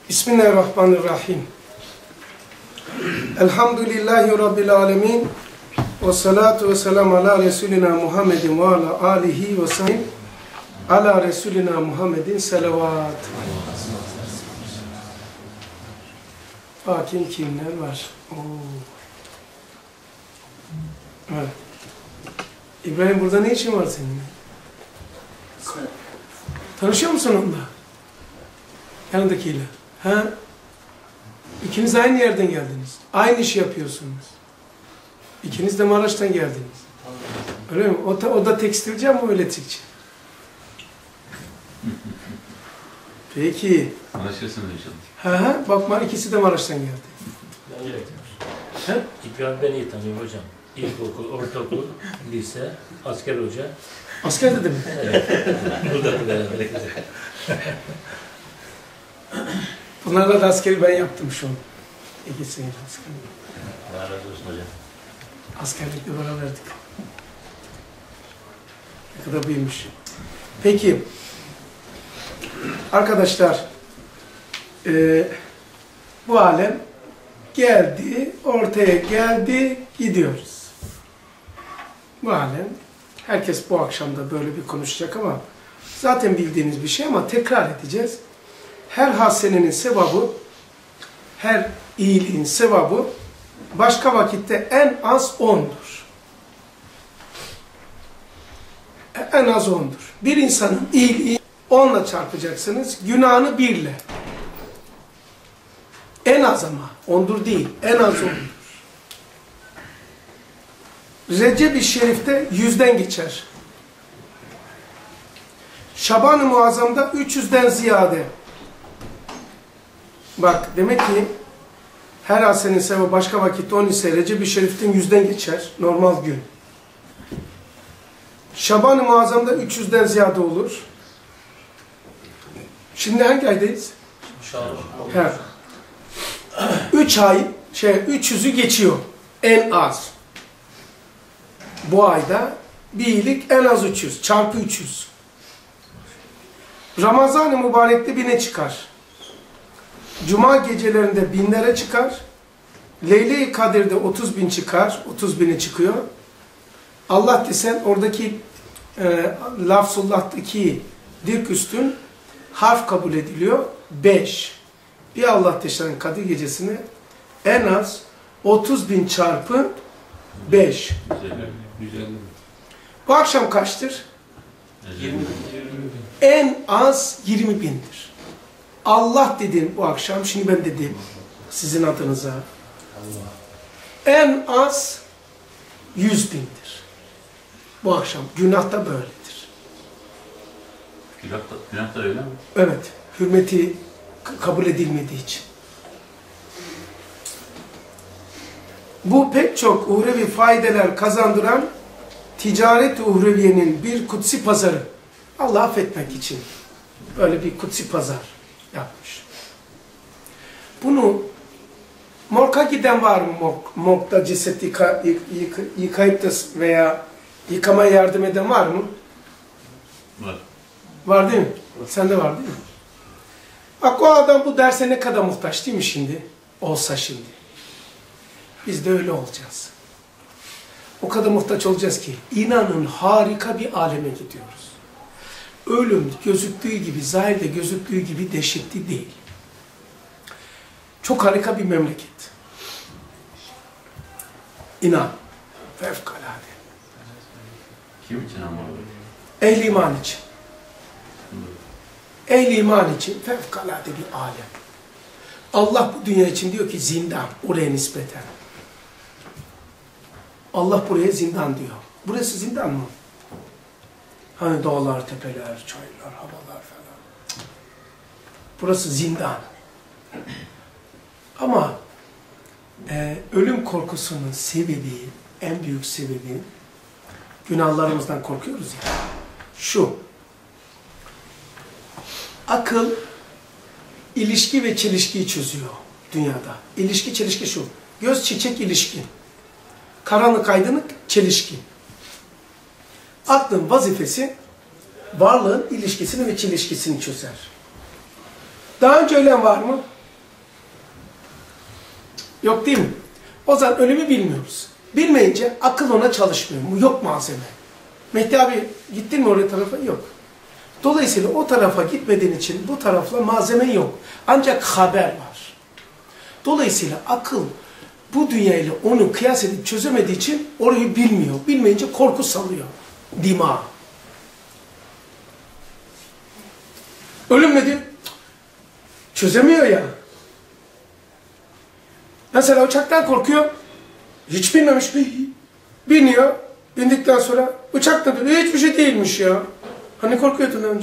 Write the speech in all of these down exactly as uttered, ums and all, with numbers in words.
Bismillahirrahmanirrahim. Elhamdülillahi Rabbil alemin. Ve salatu ve selamu ala Resulina Muhammedin ve ala alihi ve sahbihi. Ala Resulina Muhammedin selavat. Bakayım kimler var. Oo. Evet. İbrahim, burada ne işin var senin? Tanışıyor musun onunla? Yanındakiyle. Ha? İkiniz aynı yerden geldiniz. Aynı işi yapıyorsunuz. İkiniz de Maraş'tan geldiniz. Öyle mi? O da, o da tekstilci ama öğretikçi. Peki. Anlaşırsınız inşallah. Ha ha. Bakma, ikisi de Maraş'tan geldi. Ben gerekmiyor. İbrahim ben iyi tanıyorum hocam. İlkokul, ortaokul, lise, asker hoca. Asker dedim. Evet. Burada da beraber. Bunlarla da askeri ben yaptım şu an. İkisini askeri. Allah razı olsun hocam. Askerlikle beraberdik. Ne kadar büyümüş. Peki. Arkadaşlar, e, bu alem geldi, ortaya geldi, gidiyoruz. Bu alem, herkes bu akşam da böyle bir konuşacak ama zaten bildiğiniz bir şey ama tekrar edeceğiz. Her hasenenin sevabı, her iyiliğin sevabı başka vakitte en az ondur. En az ondur. Bir insanın iyiliği onla çarpacaksınız, günahını birle. En az ama, ondur değil, en az ondur. Recep-i Şerif'te yüzden geçer. Şaban-ı Muazzam'da üç yüzden ziyade. Bak, demek ki her hasenenin sevabı başka vakitte on ise Recep-i Şerif'ten yüzden geçer, normal gün. Şaban-ı Muazzam'da üç yüzden ziyade olur. Şimdi hangi aydayız? Şaban. Üç ay, şey, üç yüzü geçiyor. En az. Bu ayda bir iyilik en az üç yüz. Çarpı üç yüz. Ramazan-ı Mübarek'te bine çıkar. Cuma gecelerinde binlere çıkar. Leyle-i Kadir'de otuz bin çıkar. otuz bine çıkıyor. Allah desen oradaki e, lafzullah'taki dik üstün harf kabul ediliyor. beş. Bir Allah desen Kadir gecesine en az otuz bin çarpı beş. Bu akşam kaçtır? yirmi bin. En az yirmi bindir. Allah dedin bu akşam, şimdi ben dedim sizin adınıza. Allah. En az yüz bindir. Bu akşam. Günah da böyledir. Günah da, günah da öyle mi? Evet. Hürmeti kabul edilmediği için. Bu pek çok uhrevi faydeler kazandıran ticaret-i uhreviyenin bir kutsi pazarı. Allah'ı affetmek için böyle bir kutsi pazar yapmış. Bunu morga giden var mı? Morg, morgda ceset yıka, yık, yıkayıp da veya yıkamaya yardım eden var mı? Var. Var değil mi? Sende var değil mi? Bak, o adam bu derse ne kadar muhtaç değil mi şimdi? Olsa şimdi. Biz de öyle olacağız. O kadar muhtaç olacağız ki inanın harika bir aleme gidiyoruz. Ölüm gözüktüğü gibi, zahirde gözüktüğü gibi dehşetli değil. Çok harika bir memleket. İnan. Fevkalade. Kim için ama? Ehl-i iman için. Ehl-i iman için fevkalade bir alem. Allah bu dünya için diyor ki zindan, oraya nispeten. Allah buraya zindan diyor. Burası zindan mı? Hani dağlar, tepeler, çaylar, havalar falan. Burası zindan. Ama e, ölüm korkusunun sebebi, en büyük sebebi, günahlarımızdan korkuyoruz ya. Şu. Akıl, ilişki ve çelişkiyi çözüyor dünyada. İlişki, çelişki şu. Göz, çiçek, ilişki. Karanlık, aydınlık, çelişki. Aklın vazifesi, varlığın ilişkisini ve çelişkisini çözer. Daha önce ölen var mı? Yok değil mi? O zaman ölümü bilmiyoruz. Bilmeyince akıl ona çalışmıyor. Yok malzeme. Mehdi abi gittin mi oraya tarafa? Yok. Dolayısıyla o tarafa gitmediğin için bu tarafla malzeme yok. Ancak haber var. Dolayısıyla akıl bu dünyayla onu kıyas edip çözemediği için orayı bilmiyor. Bilmeyince korku salıyor. Dima. Ölüm nedir? Çözemiyor ya. Mesela uçaktan korkuyor. Hiç bilmemiş bir biniyor. Bindikten sonra uçakta diyor hiçbir şey değilmiş ya. Hani korkuyordun önce.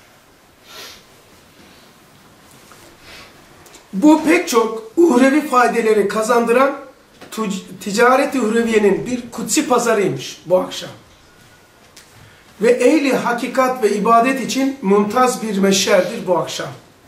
Bu pek çok uhrevi faydeleri kazandıran ticaret-i uhreviyenin bir kutsi pazarıymış bu akşam. Ve ehli hakikat ve ibadet için mumtaz bir meşerdir bu akşam.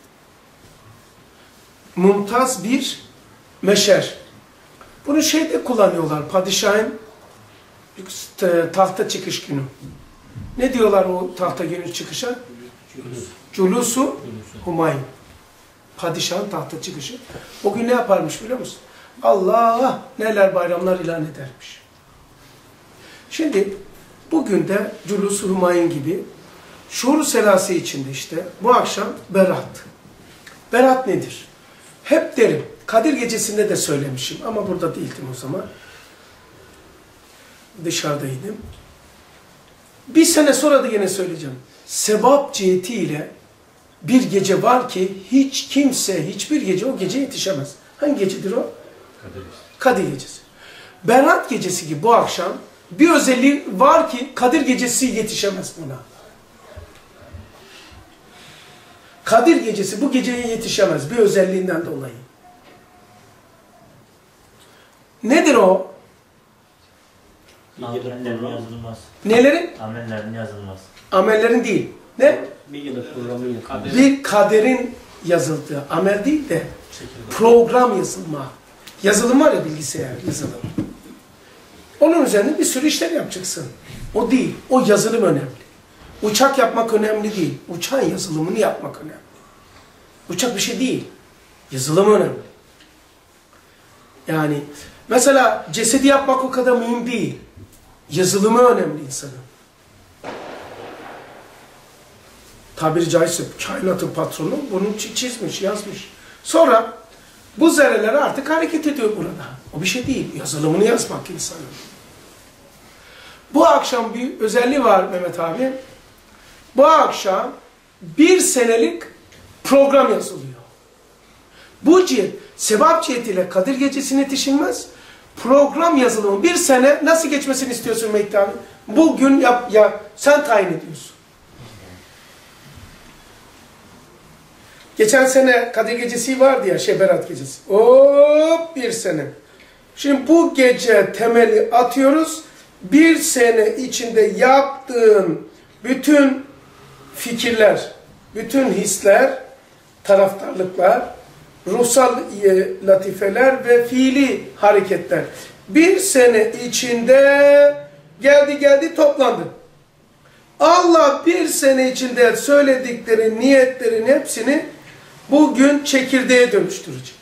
Mumtaz bir meşer. Bunu şeyde kullanıyorlar, padişahın tahta çıkış günü. Ne diyorlar o tahta günü çıkışa? Culusu Humayun. Padişahın tahta çıkışı. O gün ne yaparmış biliyor musun? Allah neler bayramlar ilan edermiş. Şimdi bugün de Culusu Humayun gibi şuur-u selası içinde işte bu akşam berat. Berat nedir? Hep derim. Kadir gecesinde de söylemişim ama burada değildim o zaman. Dışarıdaydım. Bir sene sonra da yine söyleyeceğim. Sebap cihetiyle bir gece var ki hiç kimse hiçbir gece o gece yetişemez. Hangi gecedir o? Kadir. Kadir gecesi. Berat gecesi gibi bu akşam bir özelliği var ki Kadir gecesi yetişemez buna. Kadir gecesi bu geceye yetişemez bir özelliğinden dolayı. Nedir o? Amellerin yazılmaz. Nelerin? Amellerin yazılmaz. Amellerin değil. Ne? Bir yıllık programı yok. Bir kaderin yazıldığı. Amel değil de program yazılma. Yazılım var ya bilgisayar yazılım. Onun üzerinde bir sürü işler yapacaksın. O değil. O yazılım önemli. Uçak yapmak önemli değil. Uçağın yazılımını yapmak önemli. Uçak bir şey değil. Yazılım önemli. Yani mesela cesedi yapmak o kadar mühim değil. Yazılımı önemli insanın. Tabiri caizse kainatın patronu bunu çizmiş, yazmış. Sonra bu zerreler artık hareket ediyor burada. O bir şey değil. Yazılımını yazmak insanın. Bu akşam bir özelliği var Mehmet abi. Bu akşam bir senelik program yazılıyor. Bu cihet, sebap cihetiyle Kadir gecesine yetişilmez. Program yazılımı bir sene nasıl geçmesini istiyorsun Mehdi abi? Bugün yap, ya sen tayin ediyorsun. Geçen sene Kadir gecesi vardı ya, şey Berat gecesi. Hop bir sene. Şimdi bu gece temeli atıyoruz. Bir sene içinde yaptığın bütün fikirler, bütün hisler, taraftarlıklar, ruhsal latifeler ve fiili hareketler bir sene içinde geldi geldi toplandı. Allah bir sene içinde söyledikleri niyetlerin hepsini bugün çekirdeğe dönüştürecek.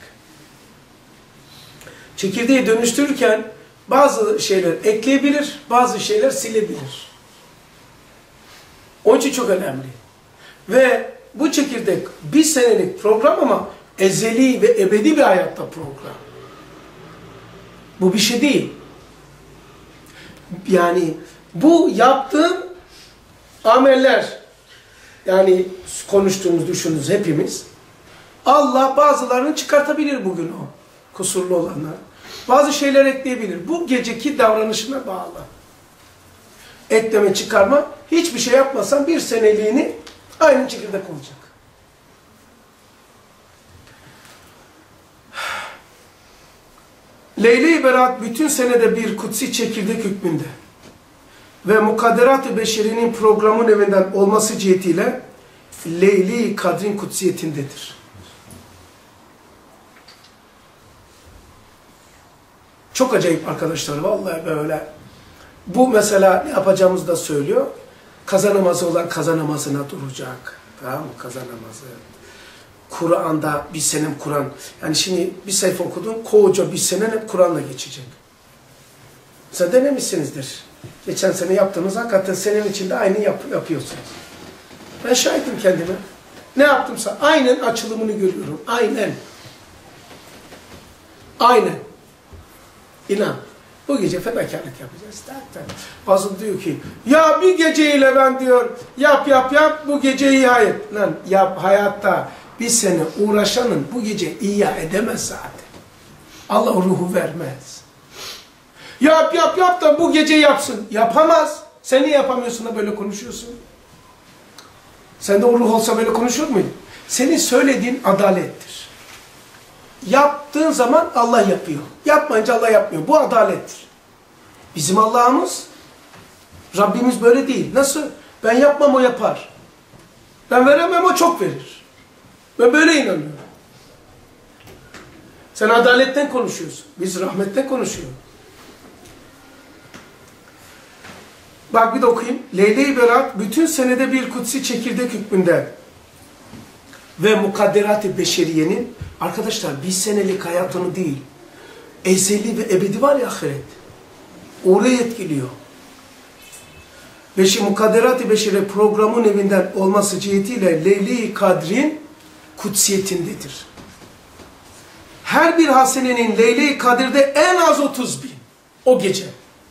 Çekirdeğe dönüştürürken bazı şeyler ekleyebilir, bazı şeyler silebilir. Onun için çok önemli. Ve bu çekirdek bir senelik program ama ezeli ve ebedi bir hayatta program. Bu bir şey değil. Yani bu yaptığın ameller, yani konuştuğumuz, düşündüğümüz hepimiz, Allah bazılarını çıkartabilir bugün o. Kusurlu olanlar. Bazı şeyler ekleyebilir. Bu geceki davranışına bağlı. Ekleme, çıkarma, hiçbir şey yapmasan bir seneliğini aynı çekirdek olacak. Leyle-i Berat bütün senede bir kutsi çekirdek hükmünde ve mukadderat-ı beşerinin programın evinden olması cihetiyle Leyli Kadrin kutsiyetindedir. Çok acayip arkadaşlar, vallahi böyle. Bu mesela ne yapacağımızı da söylüyor. Kaza namazı olan kaza namazına duracak. Tamam mı? Kaza namazı. Kur'an'da bir senem Kur'an. Yani şimdi bir sayfa okudun, koca bir senen hep Kur'an'la geçecek. Mesela denemişsinizdir. Geçen sene yaptığınız hakikaten senenin içinde aynı yap yapıyorsunuz. Ben şahidim kendime. Ne yaptımsa aynen açılımını görüyorum. Aynen. Aynen. İnan. Bu gece fedakarlık yapacağız. Tak, tak. Bazı diyor ki, ya bir geceyle ben diyor, yap yap yap, bu geceyi hayat. Lan yap hayatta bir sene uğraşanın bu gece ihya edemez zaten. Allah o ruhu vermez. Yap yap yap da bu gece yapsın. Yapamaz. Sen niye yapamıyorsun da böyle konuşuyorsun? Sende o ruh olsa böyle konuşur muydun? Senin söylediğin adalettir. Yaptığın zaman Allah yapıyor. Yapmayınca Allah yapmıyor. Bu adalettir. Bizim Allah'ımız, Rabbimiz böyle değil. Nasıl? Ben yapmam, o yapar. Ben veremem, o çok verir. Ben böyle inanıyorum. Sen adaletten konuşuyorsun. Biz rahmetten konuşuyoruz. Bak bir de okuyayım. Leyle-i Berat bütün senede bir kutsi çekirdek hükmünde ve mukadderat-ı beşeriyenin, arkadaşlar bir senelik hayatını değil, ezeli ve ebedi var ya ahiret. Orayı etkiliyor. Beşi mukadderat-ı beşeriye programın evinden olması cihetiyle Leyle-i Kadr'in kutsiyetindedir. Her bir hasenenin Leyle-i Kadir'de en az otuz bin. O gece.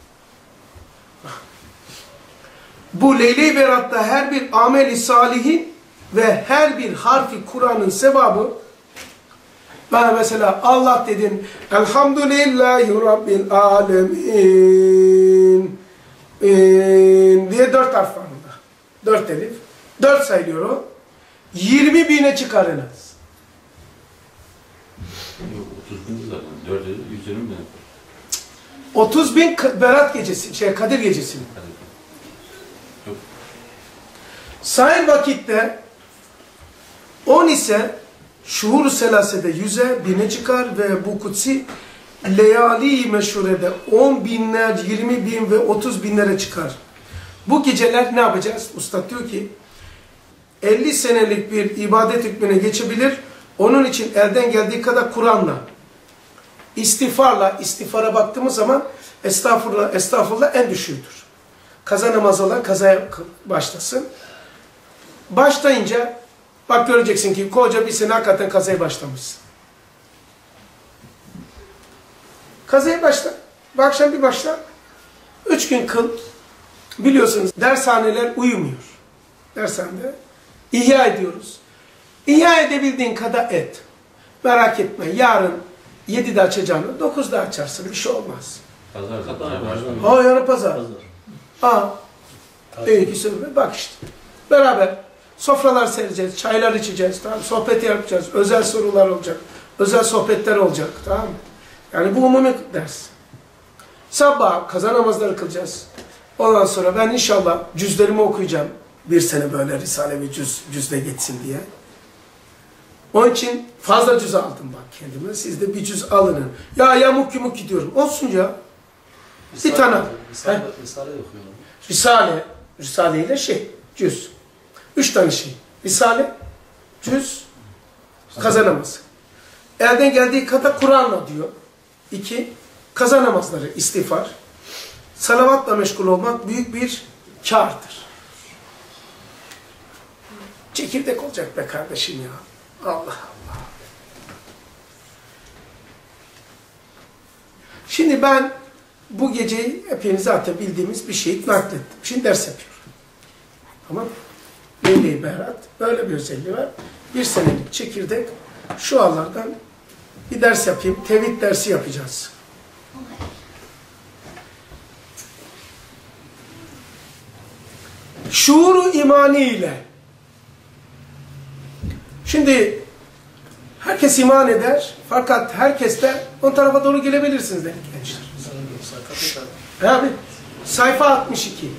Bu Leyle-i Berat'ta her bir amel-i salihin ve her bir harfi Kur'an'ın sevabı, bana mesela Allah dedin, Elhamdülillahi Rabbil Alemin diye dört harf var burada. Dört elif. Dört sayılıyor o. Yirmi bine çıkar en az. Yok, otuz bin zaten. Dört elif, yüz yirmi bin. Otuz bin Berat gecesi, şey Kadir gecesi mi? Yok. Sahil vakitte on ise şuhur-u selasede yüze, bine çıkar ve bu kutsi leyali meşhurede on binler, yirmi bin ve otuz binlere çıkar. Bu geceler ne yapacağız? Ustad diyor ki elli senelik bir ibadet hükmüne geçebilir. Onun için elden geldiği kadar Kur'an'la, istiğfarla, istiğfara baktığımız zaman estağfurullah, estağfurullah en düşüğüdür. Kaza namazı olan kazaya başlasın. Başlayınca bak göreceksin ki koca bir sene hakikaten kazaya başlamışsın. Kazaya başla. Bu akşam bir başla. Üç gün kıl. Biliyorsunuz dershaneler uyumuyor. Dershanede ihya ediyoruz. İhya edebildiğin kadar et. Merak etme. Yarın yedide açacağını dokuzda açarsın. Bir şey olmaz. Pazar zaten başlıyor. Ha yarın pazar. Aa. İyi ki bak işte. Beraber sofralar sereceğiz, çaylar içeceğiz, tamam, sohbet yapacağız, özel sorular olacak, özel sohbetler olacak, tamam mı? Yani bu umumi ders. Sabah kaza namazları kılacağız. Ondan sonra ben inşallah cüzlerimi okuyacağım. Bir sene böyle Risale ve cüz, cüzle geçsin diye. Onun için fazla cüz aldım bak kendime. Siz de bir cüz alının. Ya yamuk yumuk gidiyorum. Olsun ya. Bir tane. Risale, Risale okuyorum. Risale. Risale ile şey, cüz. Üç tane şey. Risale, cüz, kaza namazı. Elden geldiği kadar Kur'an'la diyor. İki, kaza namazları, istiğfar. Salavatla meşgul olmak büyük bir kârdır. Çekirdek olacak be kardeşim ya. Allah Allah. Şimdi ben bu geceyi hepiniz zaten bildiğimiz bir şeyi naklettim. Şimdi ders yapıyorum. Tamam mı? Leyle-i Berat böyle bir özelliği var. Bir senelik çekirdek şu anlardan bir ders yapayım. Tevhid dersi yapacağız. Şuuru imani ile. Şimdi herkes iman eder fakat herkes de on tarafa doğru gelebilirsiniz dedik gençler. Abi sayfa altmış iki.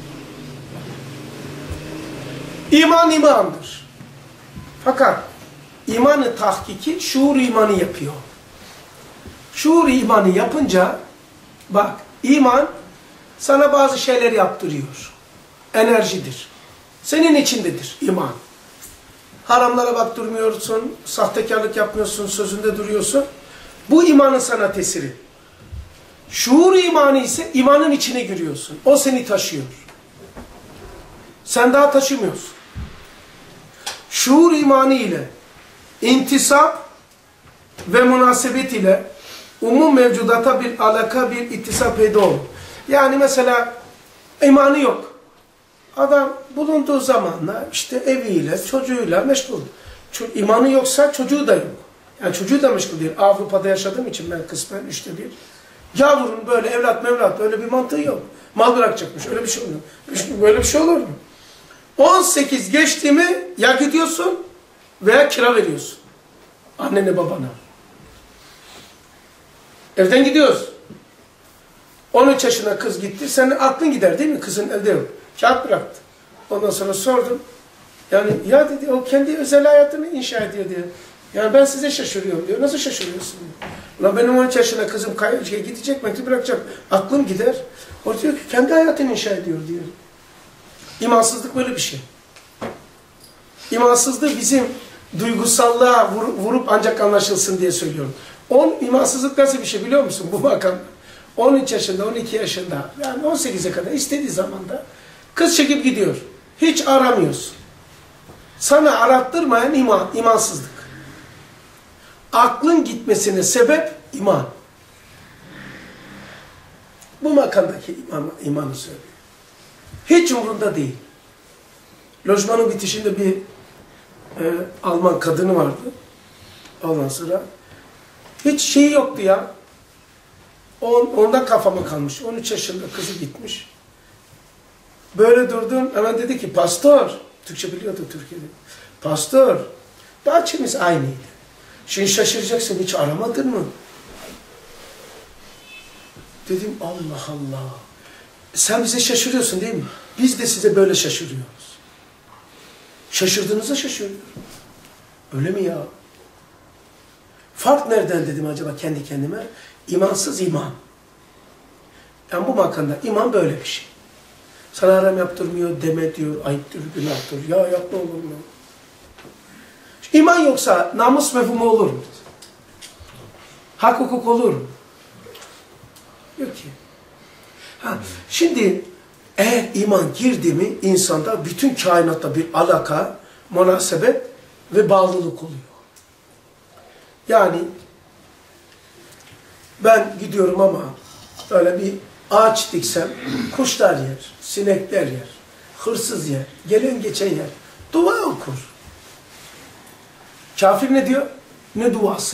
İman imandır. Fakat imanı tahkiki şuur imanı yapıyor. Şuur imanı yapınca bak iman sana bazı şeyler yaptırıyor. Enerjidir. Senin içindedir iman. Haramlara baktırmıyorsun, sahtekarlık yapmıyorsun, sözünde duruyorsun. Bu imanın sana tesiri. Şuur imanı ise imanın içine giriyorsun. O seni taşıyor. Sen daha taşımıyorsun. Şuur imanı ile intisap ve münasebet ile umum mevcudata bir alaka, bir ittisap peyda olur. Yani mesela imanı yok. Adam bulunduğu zamanla işte eviyle, çocuğuyla meşgul. Çünkü imanı yoksa çocuğu da yok. Yani çocuğu da meşgul değil. Avrupa'da yaşadığım için ben kısmen üçte bir. Yavrunun böyle evlat mevlat öyle bir mantığı yok. Mal bırakacakmış. Öyle bir şey olur mu? Böyle bir şey olur mu? on sekiz geçti mi ya gidiyorsun veya kira veriyorsun. Annene babana. Evden gidiyoruz. on üç yaşına kız gitti. Senin aklın gider değil mi? Kızın evde yok. Kağıt bıraktı. Ondan sonra sordum. Yani ya dedi o kendi özel hayatını inşa ediyor diyor. Yani ben size şaşırıyorum diyor. Nasıl şaşırıyorsun diyor. Ulan benim on üç yaşına kızım şey, gidecek, mektup bırakacak. Aklım gider. O diyor ki kendi hayatını inşa ediyor diyor. İmansızlık böyle bir şey. İmansızlığı bizim duygusallığa vur, vurup ancak anlaşılsın diye söylüyorum. On, imansızlık nasıl bir şey biliyor musun? Bu makam. on üç yaşında, on iki yaşında, yani on sekize kadar istediği zamanda kız çekip gidiyor. Hiç aramıyorsun. Sana arattırmayan iman, imansızlık. Aklın gitmesine sebep iman. Bu makamdaki iman, imanı söylüyor. Hiç umurunda değil. Lojmanın bitişinde bir e, Alman kadını vardı. Ondan sonra hiç şeyi yoktu ya. On, ondan kafama kalmış. on üç yaşında kızı gitmiş. Böyle durdum. Hemen dedi ki pastor. Türkçe biliyordu Türkiye'de. Pastor. Bahçemiz aynıydı. Şimdi şaşıracaksın. Hiç aramadın mı? Dedim Allah Allah. Sen bize şaşırıyorsun değil mi? Biz de size böyle şaşırıyoruz. Şaşırdığınızda şaşırıyorum. Öyle mi ya? Fark nereden dedim acaba kendi kendime? İmansız iman. Yani bu makamda iman böyle bir şey. Sana haram yaptırmıyor, deme diyor, ayıptır, günahtır. Ya yapma olur mu? İman yoksa namus mefhumu olur mu? Hak hukuk olur mu? Yok ki. Ha, şimdi eğer iman girdi mi insanda bütün kainatta bir alaka, münasebet ve bağlılık oluyor. Yani ben gidiyorum ama böyle bir ağaç diksem kuşlar yer, sinekler yer, hırsız yer, gelen geçen yer. Dua okur. Kafir ne diyor? Ne duası?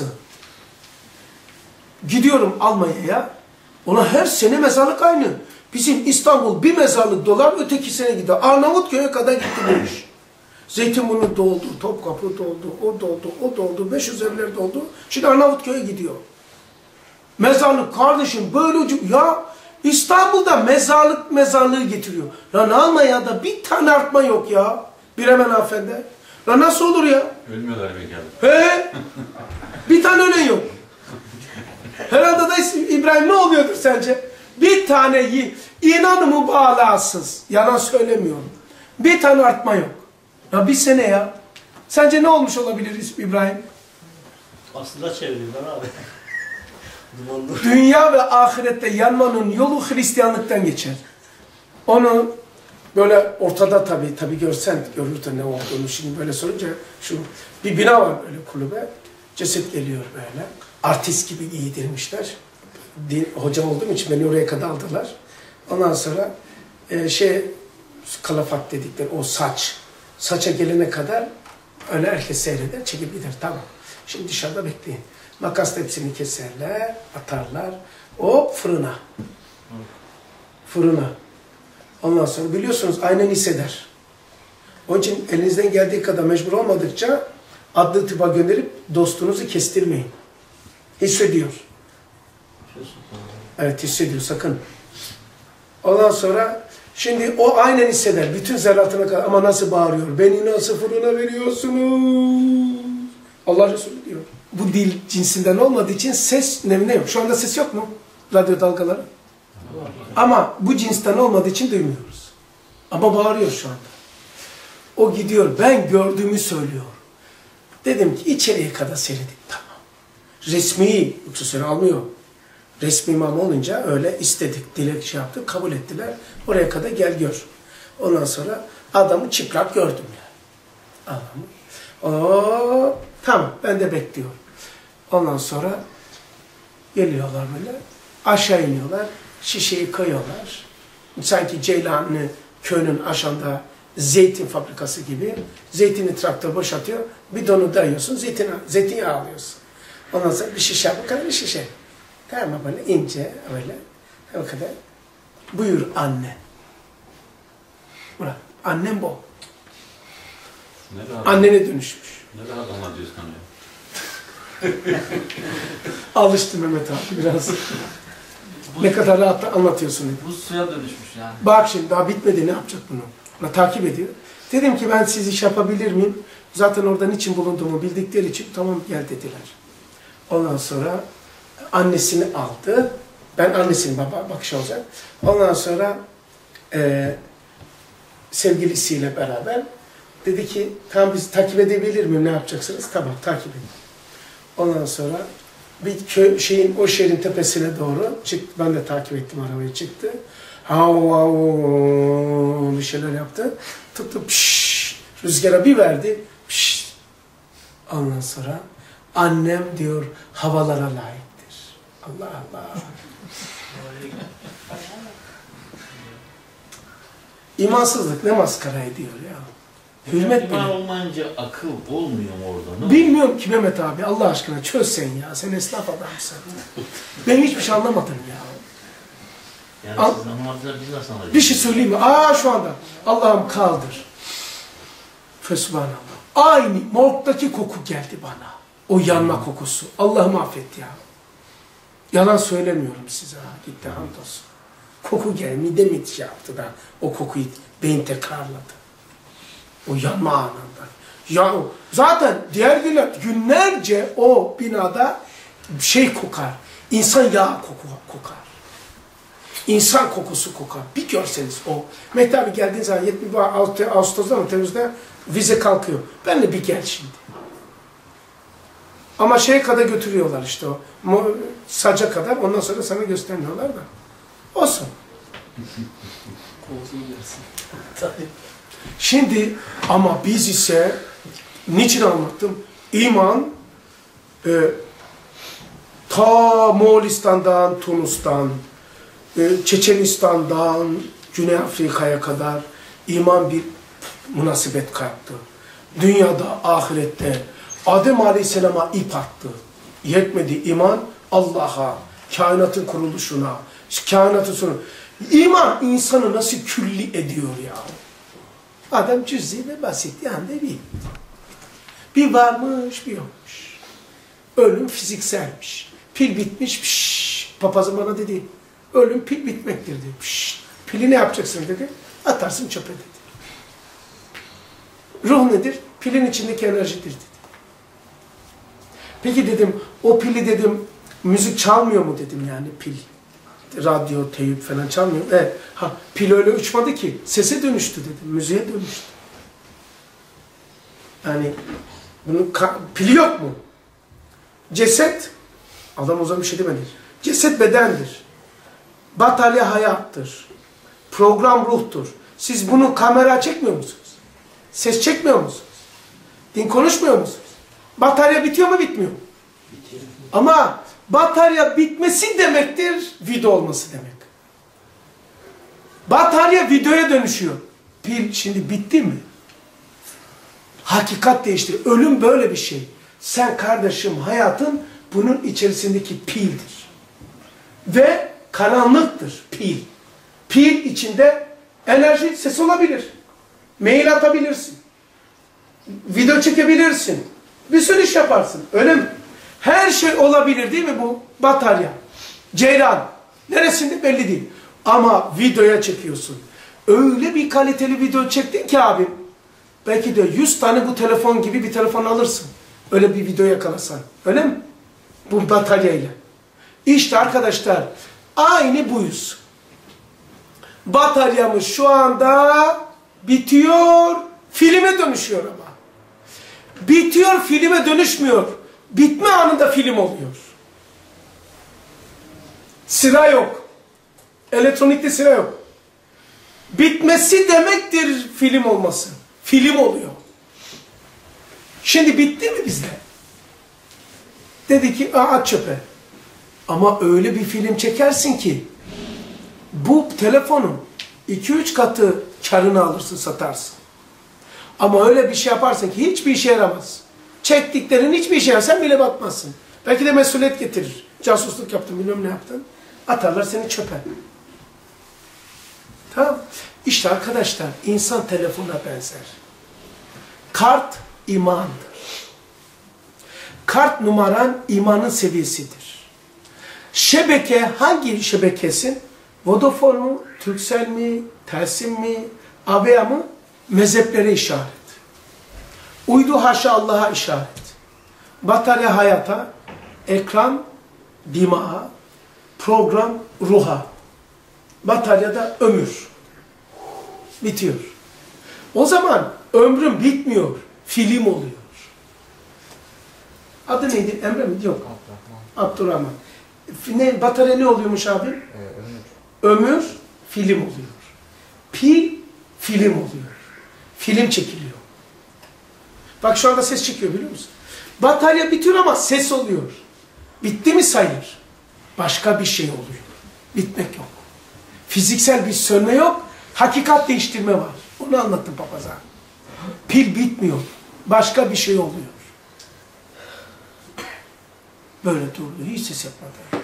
Gidiyorum Almanya'ya, ona her sene mezarlık aynı. Bizim İstanbul bir mezarlık dolar, öteki sene gidiyor. Arnavutköy'e kadar gitti bu iş. Zeytinburnu doldu, Topkapı doldu, o doldu, o doldu, beş yüz evler doldu. Şimdi Arnavutköy'e gidiyor. Mezarlık kardeşim böyle ucu... Ya İstanbul'da mezarlık mezarlığı getiriyor. Lan Almanya'da bir tane artma yok ya. Bir hemen hanımefendi. Lan nasıl olur ya? Ölmüyorlar belki. He? Bir tane ölen yok. Herhalde da İbrahim ne oluyordur sence? Bir tane inan mübalağasız. Yalan söylemiyorum. Bir tane artma yok. Ya bir sene ya. Sence ne olmuş olabilir İbrahim? Aslında çeviriyorlar abi. Dumanlı. Dünya ve ahirette yanmanın yolu Hristiyanlıktan geçer. Onu böyle ortada tabii tabii görsen görürdün ne olduğunu. Şimdi böyle sorunca şu bir bina var böyle kulübe. Ceset geliyor böyle. Artist gibi giydirmişler. Din, hoca olduğum için beni oraya kadar aldılar. Ondan sonra e, şey kalafat dedikleri o saç. Saça gelene kadar öyle herkes seyreder, çekip gider. Tamam. Şimdi dışarıda bekleyin. Makasla hepsini keserler, atarlar. Hop fırına. Fırına. Ondan sonra biliyorsunuz aynen hisseder. Onun için elinizden geldiği kadar mecbur olmadıkça adlı tıba gönderip dostunuzu kestirmeyin. Hissediyor. Evet hissediyor sakın. Ondan sonra şimdi o aynen hisseder. Bütün zerratına kadar ama nasıl bağırıyor. Beni nasıl fırına veriyorsunuz? Allah Resulü diyor. Bu dil cinsinden olmadığı için ses ne yok. Şu anda ses yok mu? Radyo dalgaları. Ama bu cinsten olmadığı için duymuyoruz. Ama bağırıyor şu anda. O gidiyor ben gördüğümü söylüyor. Dedim ki içeriye kadar seyredin. Tamam. Resmi, yoksa seni almıyor. Resmi imam olunca öyle istedik, dilek şey yaptık, kabul ettiler. Oraya kadar gel gör. Ondan sonra adamı çıplak gördüm yani. Adamı. Oo, tamam, ben de bekliyorum. Ondan sonra geliyorlar böyle, aşağı iniyorlar, şişeyi koyuyorlar. Sanki Ceylanlı köyünün aşağında zeytin fabrikası gibi. Zeytini traktör boşaltıyor, bidonu dayıyorsun, zeytin, zeytinyağı alıyorsun. Ondan sonra bir şişe, bu kadar bir şişe. Tamam mı, böyle ince, öyle. O kadar. Buyur anne. Bırak, annem bu. Ne rahat, Annene dönüşmüş. ne rahat anlatıyorsun ya. Alıştı Mehmet abi biraz. Ne kadar rahat anlatıyorsun dedi. Bu suya dönüşmüş yani. Bak şimdi daha bitmedi, ne yapacak bunu? Buna takip ediyor. Dedim ki ben siz iş yapabilir miyim? Zaten orada niçin bulunduğumu bildikleri için tamam gel dediler. Ondan sonra annesini aldı. Ben annesinin baba bakış olacak. Ondan sonra e, sevgilisiyle beraber dedi ki tamam biz takip edebilir miyim, ne yapacaksınız? Tamam takip edin. Ondan sonra bir köy, şeyin, o şehrin tepesine doğru çıktı. Ben de takip ettim, arabayı çıktı. Hav hav bir şeyler yaptı. Tuttu pşşş, rüzgara bir verdi. Pşşş. Ondan sonra annem diyor havalara layıktır. Allah Allah. İmansızlık ne maskara ediyor ya. Hürmet İman bile. olmayınca akıl olmuyor mu orada? Ne? Bilmiyorum ki Mehmet abi, Allah aşkına çöz sen ya. Sen esnaf adamsın. Ben hiçbir şey anlamadım ya. Yani Al- siz anlamadığınızda biz nasıl anlayacağız? Bir şey söyleyeyim mi? Aa şu anda. Allah'ım kaldır. Fesubhanallah. Aynı morgdaki koku geldi bana. O yanma kokusu. Allah'ım affet ya. Yalan söylemiyorum size. Ha. Gitti hamdolsun. Koku geldi. Midemi şey yaptı da o kokuyu beyin tekrarladı. O yanma anında. Ya zaten diğer günler günlerce o binada şey kokar. İnsan yağı koku, kokar. İnsan kokusu kokar. Bir görseniz o. Mehdi abi geldiğin zaman yetmiş Ağustos'ta mı Temmuz'da vize kalkıyor. Ben de bir gel şimdi. Ama şeye kadar götürüyorlar işte o. Saca kadar, ondan sonra sana göstermiyorlar da. Olsun. Koltuğu yersin. Şimdi ama biz ise niçin anlattım? İman e, ta Moğolistan'dan, Tunus'tan, e, Çeçenistan'dan, Güney Afrika'ya kadar iman bir münasebet kattı. Dünyada, ahirette Adem Aleyhisselam'a ip attı. Yetmedi iman Allah'a, kainatın kuruluşuna, kainatın sonu. İman insanı nasıl külli ediyor ya? Adam cüz'i ve basit yani bir. Bir varmış, bir yokmuş. Ölüm fizikselmiş. Pil bitmiş, pişş. Papazın bana dedi, ölüm pil bitmektir dedi. Pişş. Pili ne yapacaksın dedi, atarsın çöpe dedi. Ruh nedir? Pilin içindeki enerjidir dedi. Peki dedim, o pili dedim, müzik çalmıyor mu dedim yani pil. Radyo, teyip falan çalmıyor. Evet. Ha, pil öyle uçmadı ki. Sese dönüştü dedim. Müziğe dönüştü. Yani bunun pili yok mu? Ceset, adam o zaman bir şey demedi. Ceset bedendir. Batarya hayattır. Program ruhtur. Siz bunu kamera çekmiyor musunuz? Ses çekmiyor musunuz? Din konuşmuyor musunuz? Batarya bitiyor mu, bitmiyor mu? Bitiyor. Ama batarya bitmesi demektir, video olması demek. Batarya videoya dönüşüyor. Pil şimdi bitti mi? Hakikat değişti. Ölüm böyle bir şey. Sen kardeşim hayatın bunun içerisindeki pildir. Ve karanlıktır pil. Pil içinde enerji, ses olabilir. Mail atabilirsin. Video çekebilirsin. Bir sürü iş yaparsın. Öyle mi? Her şey olabilir değil mi bu? Batarya. Ceyran. Neresinde belli değil. Ama videoya çekiyorsun. Öyle bir kaliteli video çektin ki abim. Belki de yüz tane bu telefon gibi bir telefon alırsın. Öyle bir video yakalasan. Öyle mi? Bu bataryayla. İşte arkadaşlar aynı buyuz. Bataryamız şu anda bitiyor. Filme dönüşüyor ama. Bitiyor, filme dönüşmüyor. Bitme anında film oluyor. Sıra yok. Elektronikte sıra yok. Bitmesi demektir film olması. Film oluyor. Şimdi bitti mi bizde? Dedi ki at çöpe. Ama öyle bir film çekersin ki bu telefonun iki üç katı karını alırsın, satarsın. Ama öyle bir şey yaparsın ki hiçbir işe yaramaz. Çektiklerin hiçbir işe yaramaz. Sen bile bakmazsın. Belki de mesuliyet getirir. Casusluk yaptın, bilmem ne yaptın. Atarlar seni çöpe. Tamam. İşte arkadaşlar insan telefonuna benzer. Kart imandır. Kart numaran imanın seviyesidir. Şebeke hangi şebekesin? Vodafone mu, Turkcell mi, Telsim mi, Avea mı? Mezheplere işaret. Uydu haşa Allah'a işaret. Batarya hayata, ekran dimağa, program ruha. Bataryada ömür. Bitiyor. O zaman ömrüm bitmiyor, film oluyor. Adı neydi? Emre mi? Yok. Abdurrahman. Ne, batarya ne oluyormuş abi? Ee, ömür. Ömür, film oluyor. Pil, film oluyor. Film çekiliyor. Bak şu anda ses çıkıyor biliyor musun? Batarya bitiyor ama ses oluyor. Bitti mi sayılır? Başka bir şey oluyor. Bitmek yok. Fiziksel bir sönme yok. Hakikat değiştirme var. Onu anlattım papaza. Pil bitmiyor. Başka bir şey oluyor. Böyle durdu. Hiç ses yapmadı.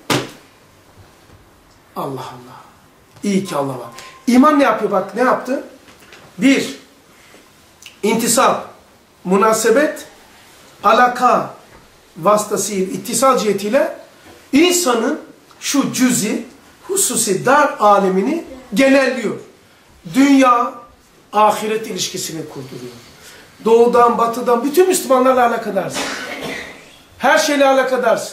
Allah Allah. İyi ki Allah var. İman ne yapıyor? Bak ne yaptı? Bir, intisap, münasebet, alaka vasıtasıyla, ittisal cihetiyle insanın şu cüzi, hususi dar alemini genelliyor. Dünya, ahiret ilişkisini kurduruyor. Doğudan, batıdan, bütün Müslümanlarla alakadarsın. Her şeyle alakadarsın.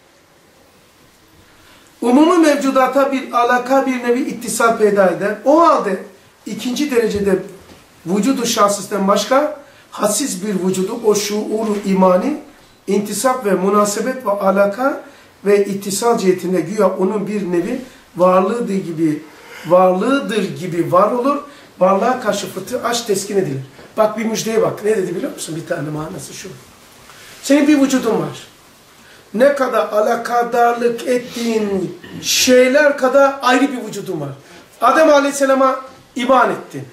Umumi mevcudata bir alaka, bir nevi ittisal peyda eder. O halde ikinci derecede vücudu şahsisten başka hassiz bir vücudu, o şuuru imani, intisap ve münasebet ve alaka ve ittisal cihetinde güya onun bir nevi varlığıdır gibi, varlığıdır gibi var olur. Varlığa karşı fıtı aşk teskin edilir. Bak bir müjdeye bak. Ne dedi biliyor musun? Bir tane manası şu. Senin bir vücudun var. Ne kadar alakadarlık ettiğin şeyler kadar ayrı bir vücudun var. Adem Aleyhisselam'a iman ettin.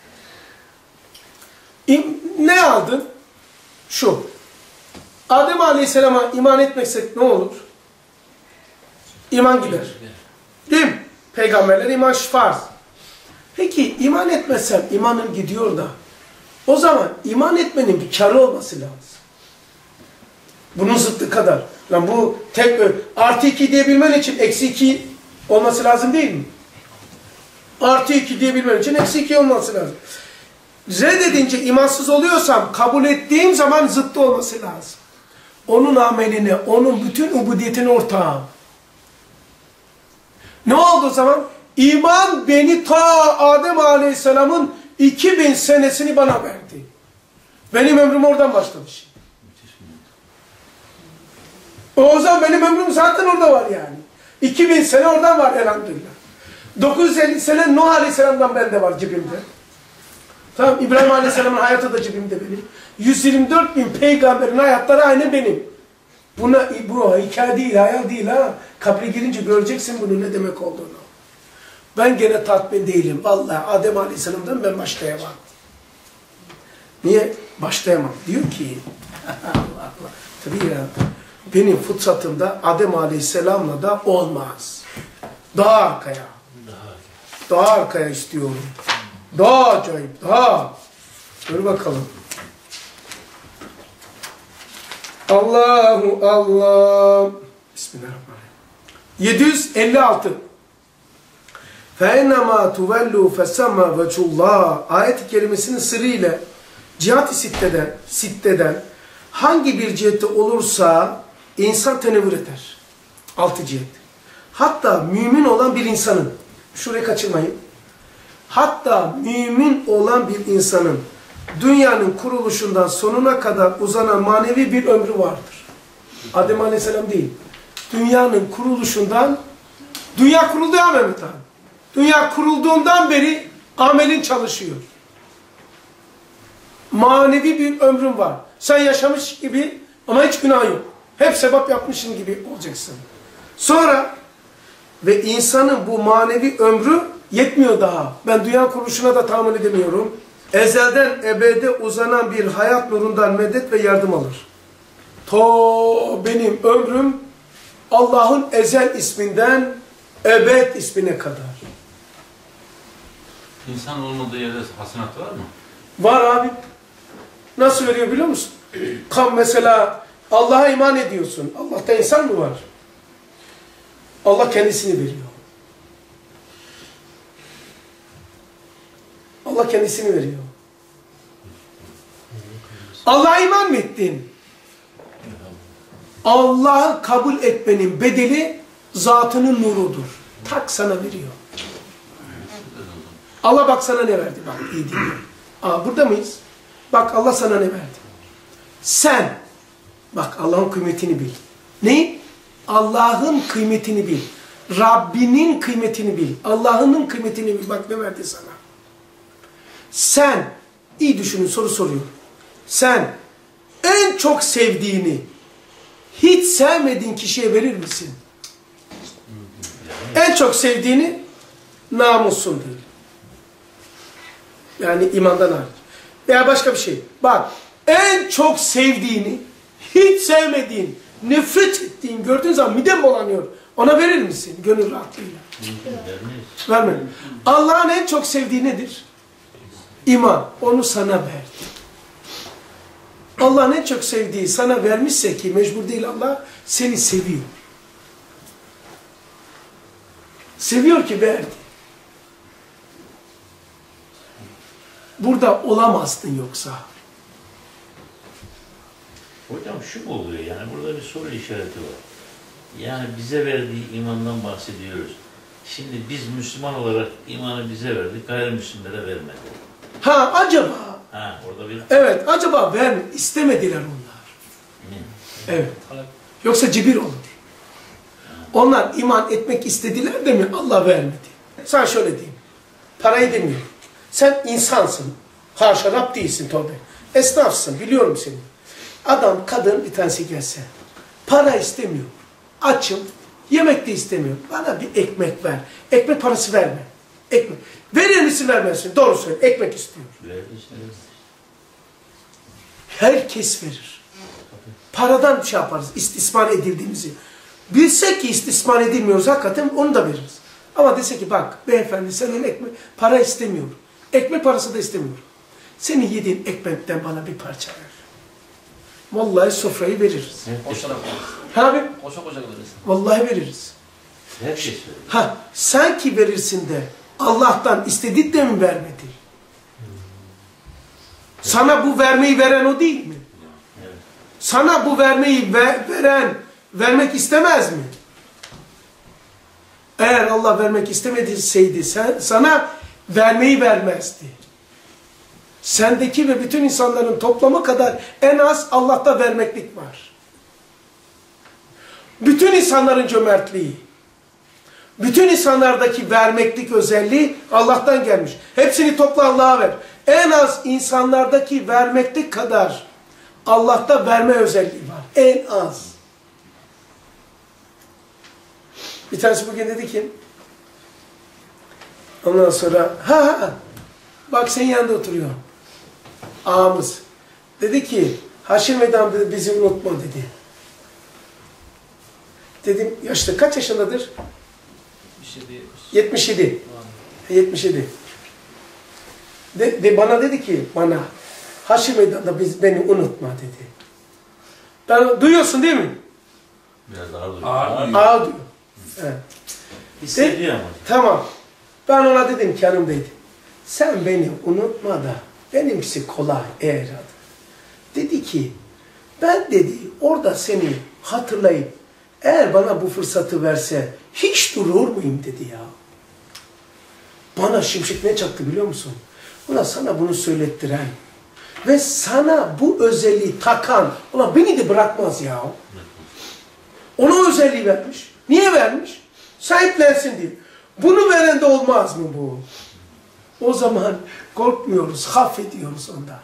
İm, ne aldın? Şu. Adem Aleyhisselam'a iman etmeksek ne olur? İman gider. Değil mi? Peygamberler iman farz. Peki iman etmezsem imanım gidiyor da o zaman iman etmenin bir karı olması lazım. Bunun zıttı kadar. Lan bu tek artı iki diyebilmen için eksi iki olması lazım değil mi? Artı iki diyebilmen için eksi iki olması lazım. Reddedince imansız oluyorsam kabul ettiğim zaman zıttı olması lazım. Onun ameline, onun bütün ubudiyetine ortağım. Ne oldu o zaman? İman beni ta Adem Aleyhisselam'ın iki bin senesini bana verdi. Benim ömrüm oradan başlamış. O zaman benim ömrüm zaten orada var yani. iki bin sene oradan var elhamdülillah. dokuz yüz elli sene Nuh Aleyhisselam'dan bende var cebimde. Tamam, İbrahim Aleyhisselam'ın hayatı da cebimde benim. yüz yirmi dört bin peygamberin hayatları aynı benim. Buna, bu hikaye değil, hayal değil ha. Kabre girince göreceksin bunun ne demek olduğunu. Ben gene tatmin değilim. Vallahi Adem Aleyhisselam'dan ben başlayamam. Niye? Başlayamam. Diyor ki Allah Allah. Tabii ya. Benim fıtratımda Adem Aleyhisselam'la da olmaz. Daha arkaya. Daha arkaya istiyorum. Daha acayip. Daha. Dur bakalım. Allahu Allah. Bismillahirrahmanirrahim. yedi yüz elli altı. فَاَنَّمَا تُوَلُّوا فَسَمَّا وَجُ اللّٰهِ ayet-i kerimesinin sırrıyla cihat-ı sitteden, sitteden hangi bir cihette olursa insan tenevvür eder. Altı cihet. Hatta mümin olan bir insanın, şurayı kaçırmayın. Hatta mümin olan bir insanın dünyanın kuruluşundan sonuna kadar uzanan manevi bir ömrü vardır. Adem Aleyhisselam değil. Dünyanın kuruluşundan, dünya kuruldu ya Mehmet abi. Dünya kurulduğundan beri amelin çalışıyor. Manevi bir ömrün var. Sen yaşamış gibi ama hiç günah yok. Hep sebep yapmışsın gibi olacaksın. Sonra ve insanın bu manevi ömrü yetmiyor daha. Ben dünya kuruluşuna da tahammül edemiyorum. Ezelden ebede uzanan bir hayat nurundan medet ve yardım alır. To benim ömrüm Allah'ın ezel isminden ebed ismine kadar. İnsan olmadığı yerde hasenat var mı? Var abi. Nasıl veriyor biliyor musun? Kan mesela Allah'a iman ediyorsun. Allah'ta insan mı var? Allah kendisini veriyor. Allah kendisini veriyor. Allah'a iman mı ettin? Allah'ı kabul etmenin bedeli zatının nurudur. Tak sana veriyor. Allah bak sana ne verdi? Bak iyi dinle. Aa, burada mıyız? Bak Allah sana ne verdi? Sen, bak Allah'ın kıymetini bil. Ne? Allah'ın kıymetini bil. Rabbinin kıymetini bil. Allah'ının kıymetini bil. Bak ne verdi sana? Sen, iyi düşünün soru soruyorum. Sen en çok sevdiğini hiç sevmediğin kişiye verir misin? En çok sevdiğini namussun değil. Yani imandan hariç. Veya başka bir şey. Bak en çok sevdiğini hiç sevmediğin, nefret ettiğin gördüğün zaman midem bulanıyor. Ona verir misin? Gönül rahatlığıyla. Verme. Allah'ın en çok sevdiği nedir? İman. Onu sana verdi. Allah'ın en çok sevdiği sana vermişse ki mecbur değil Allah seni seviyor. Seviyor ki verdi. Burada olamazdın yoksa. Hocam şu mu oluyor yani burada bir soru işareti var. Yani bize verdiği imandan bahsediyoruz. Şimdi biz Müslüman olarak imanı bize verdik, gayrimüslimlere vermedi. Ha acaba? Ha orada bir... Evet acaba ver istemediler onlar. Hı. Evet. Yoksa cibir olur. Onlar iman etmek istediler de mi Allah vermedi? Sana şöyle diyeyim. Parayı demiyorum. Sen insansın. Haşa Rab değilsin tövbe. Esnafsın biliyorum seni. Adam kadın bir tanesi gelse. Para istemiyor. Açım. Yemek de istemiyor. Bana bir ekmek ver. Ekmek parası verme. Ekmek. Verir misin vermezsin? Doğru söyle. Ekmek istiyor. Herkes verir. Paradan bir şey yaparız. İstismar edildiğimizi. Bilsek ki istismar edilmiyoruz hakikaten onu da veririz. Ama dese ki bak beyefendi senin ekmek para istemiyor. Ekmek parası da istemiyor. Senin yediğin ekmekten bana bir parça ver. Vallahi sofrayı veririz. Koşarak veririz. Ha abi? Koşa koşa veririz. Vallahi veririz. Herkes verir. Ha sen ki verirsin de Allah'tan istedin de mi vermedi? Sana bu vermeyi veren o değil mi? Evet. Sana bu vermeyi ve, veren vermek istemez mi? Eğer Allah vermek istemediydi sen, sana vermeyi vermezdi. Sendeki ve bütün insanların toplamı kadar en az Allah'ta vermeklik var. Bütün insanların cömertliği, bütün insanlardaki vermeklik özelliği Allah'tan gelmiş. Hepsini topla Allah'a ver. En az insanlardaki vermeklik kadar Allah'ta verme özelliği var. En az. Bir tanesi bugün dedi ki, ondan sonra, ha ha, bak senin yanında oturuyor. Ağamız. Dedi ki, Haşim Vedan dedi, bizi unutma dedi. Dedim, yaşta kaç yaşındadır? yetmiş yedi. yetmiş yedi. De, de, bana dedi ki, bana, Haşim Vedan da biz, beni unutma dedi. Ben, duyuyorsun değil mi? Biraz ağır duruyor. Ağır Ağa diyor. Evet. Hissediyor ama. Tamam. Ben ona dedim ki hanımdaydı. Sen beni unutma da benimkisi kolay eğer adı. Dedi ki ben dedi orada seni hatırlayıp eğer bana bu fırsatı verse hiç durur muyum dedi ya. Bana şimşek ne çaktı biliyor musun? Ulan sana bunu söylettiren, Ve sana bu özelliği takan, ulan beni de bırakmaz ya. Ona özelliği vermiş. Niye vermiş? Sahiplensin diye. Bunu veren de olmaz mı bu? O zaman korkmuyoruz, haf ediyoruz ondan.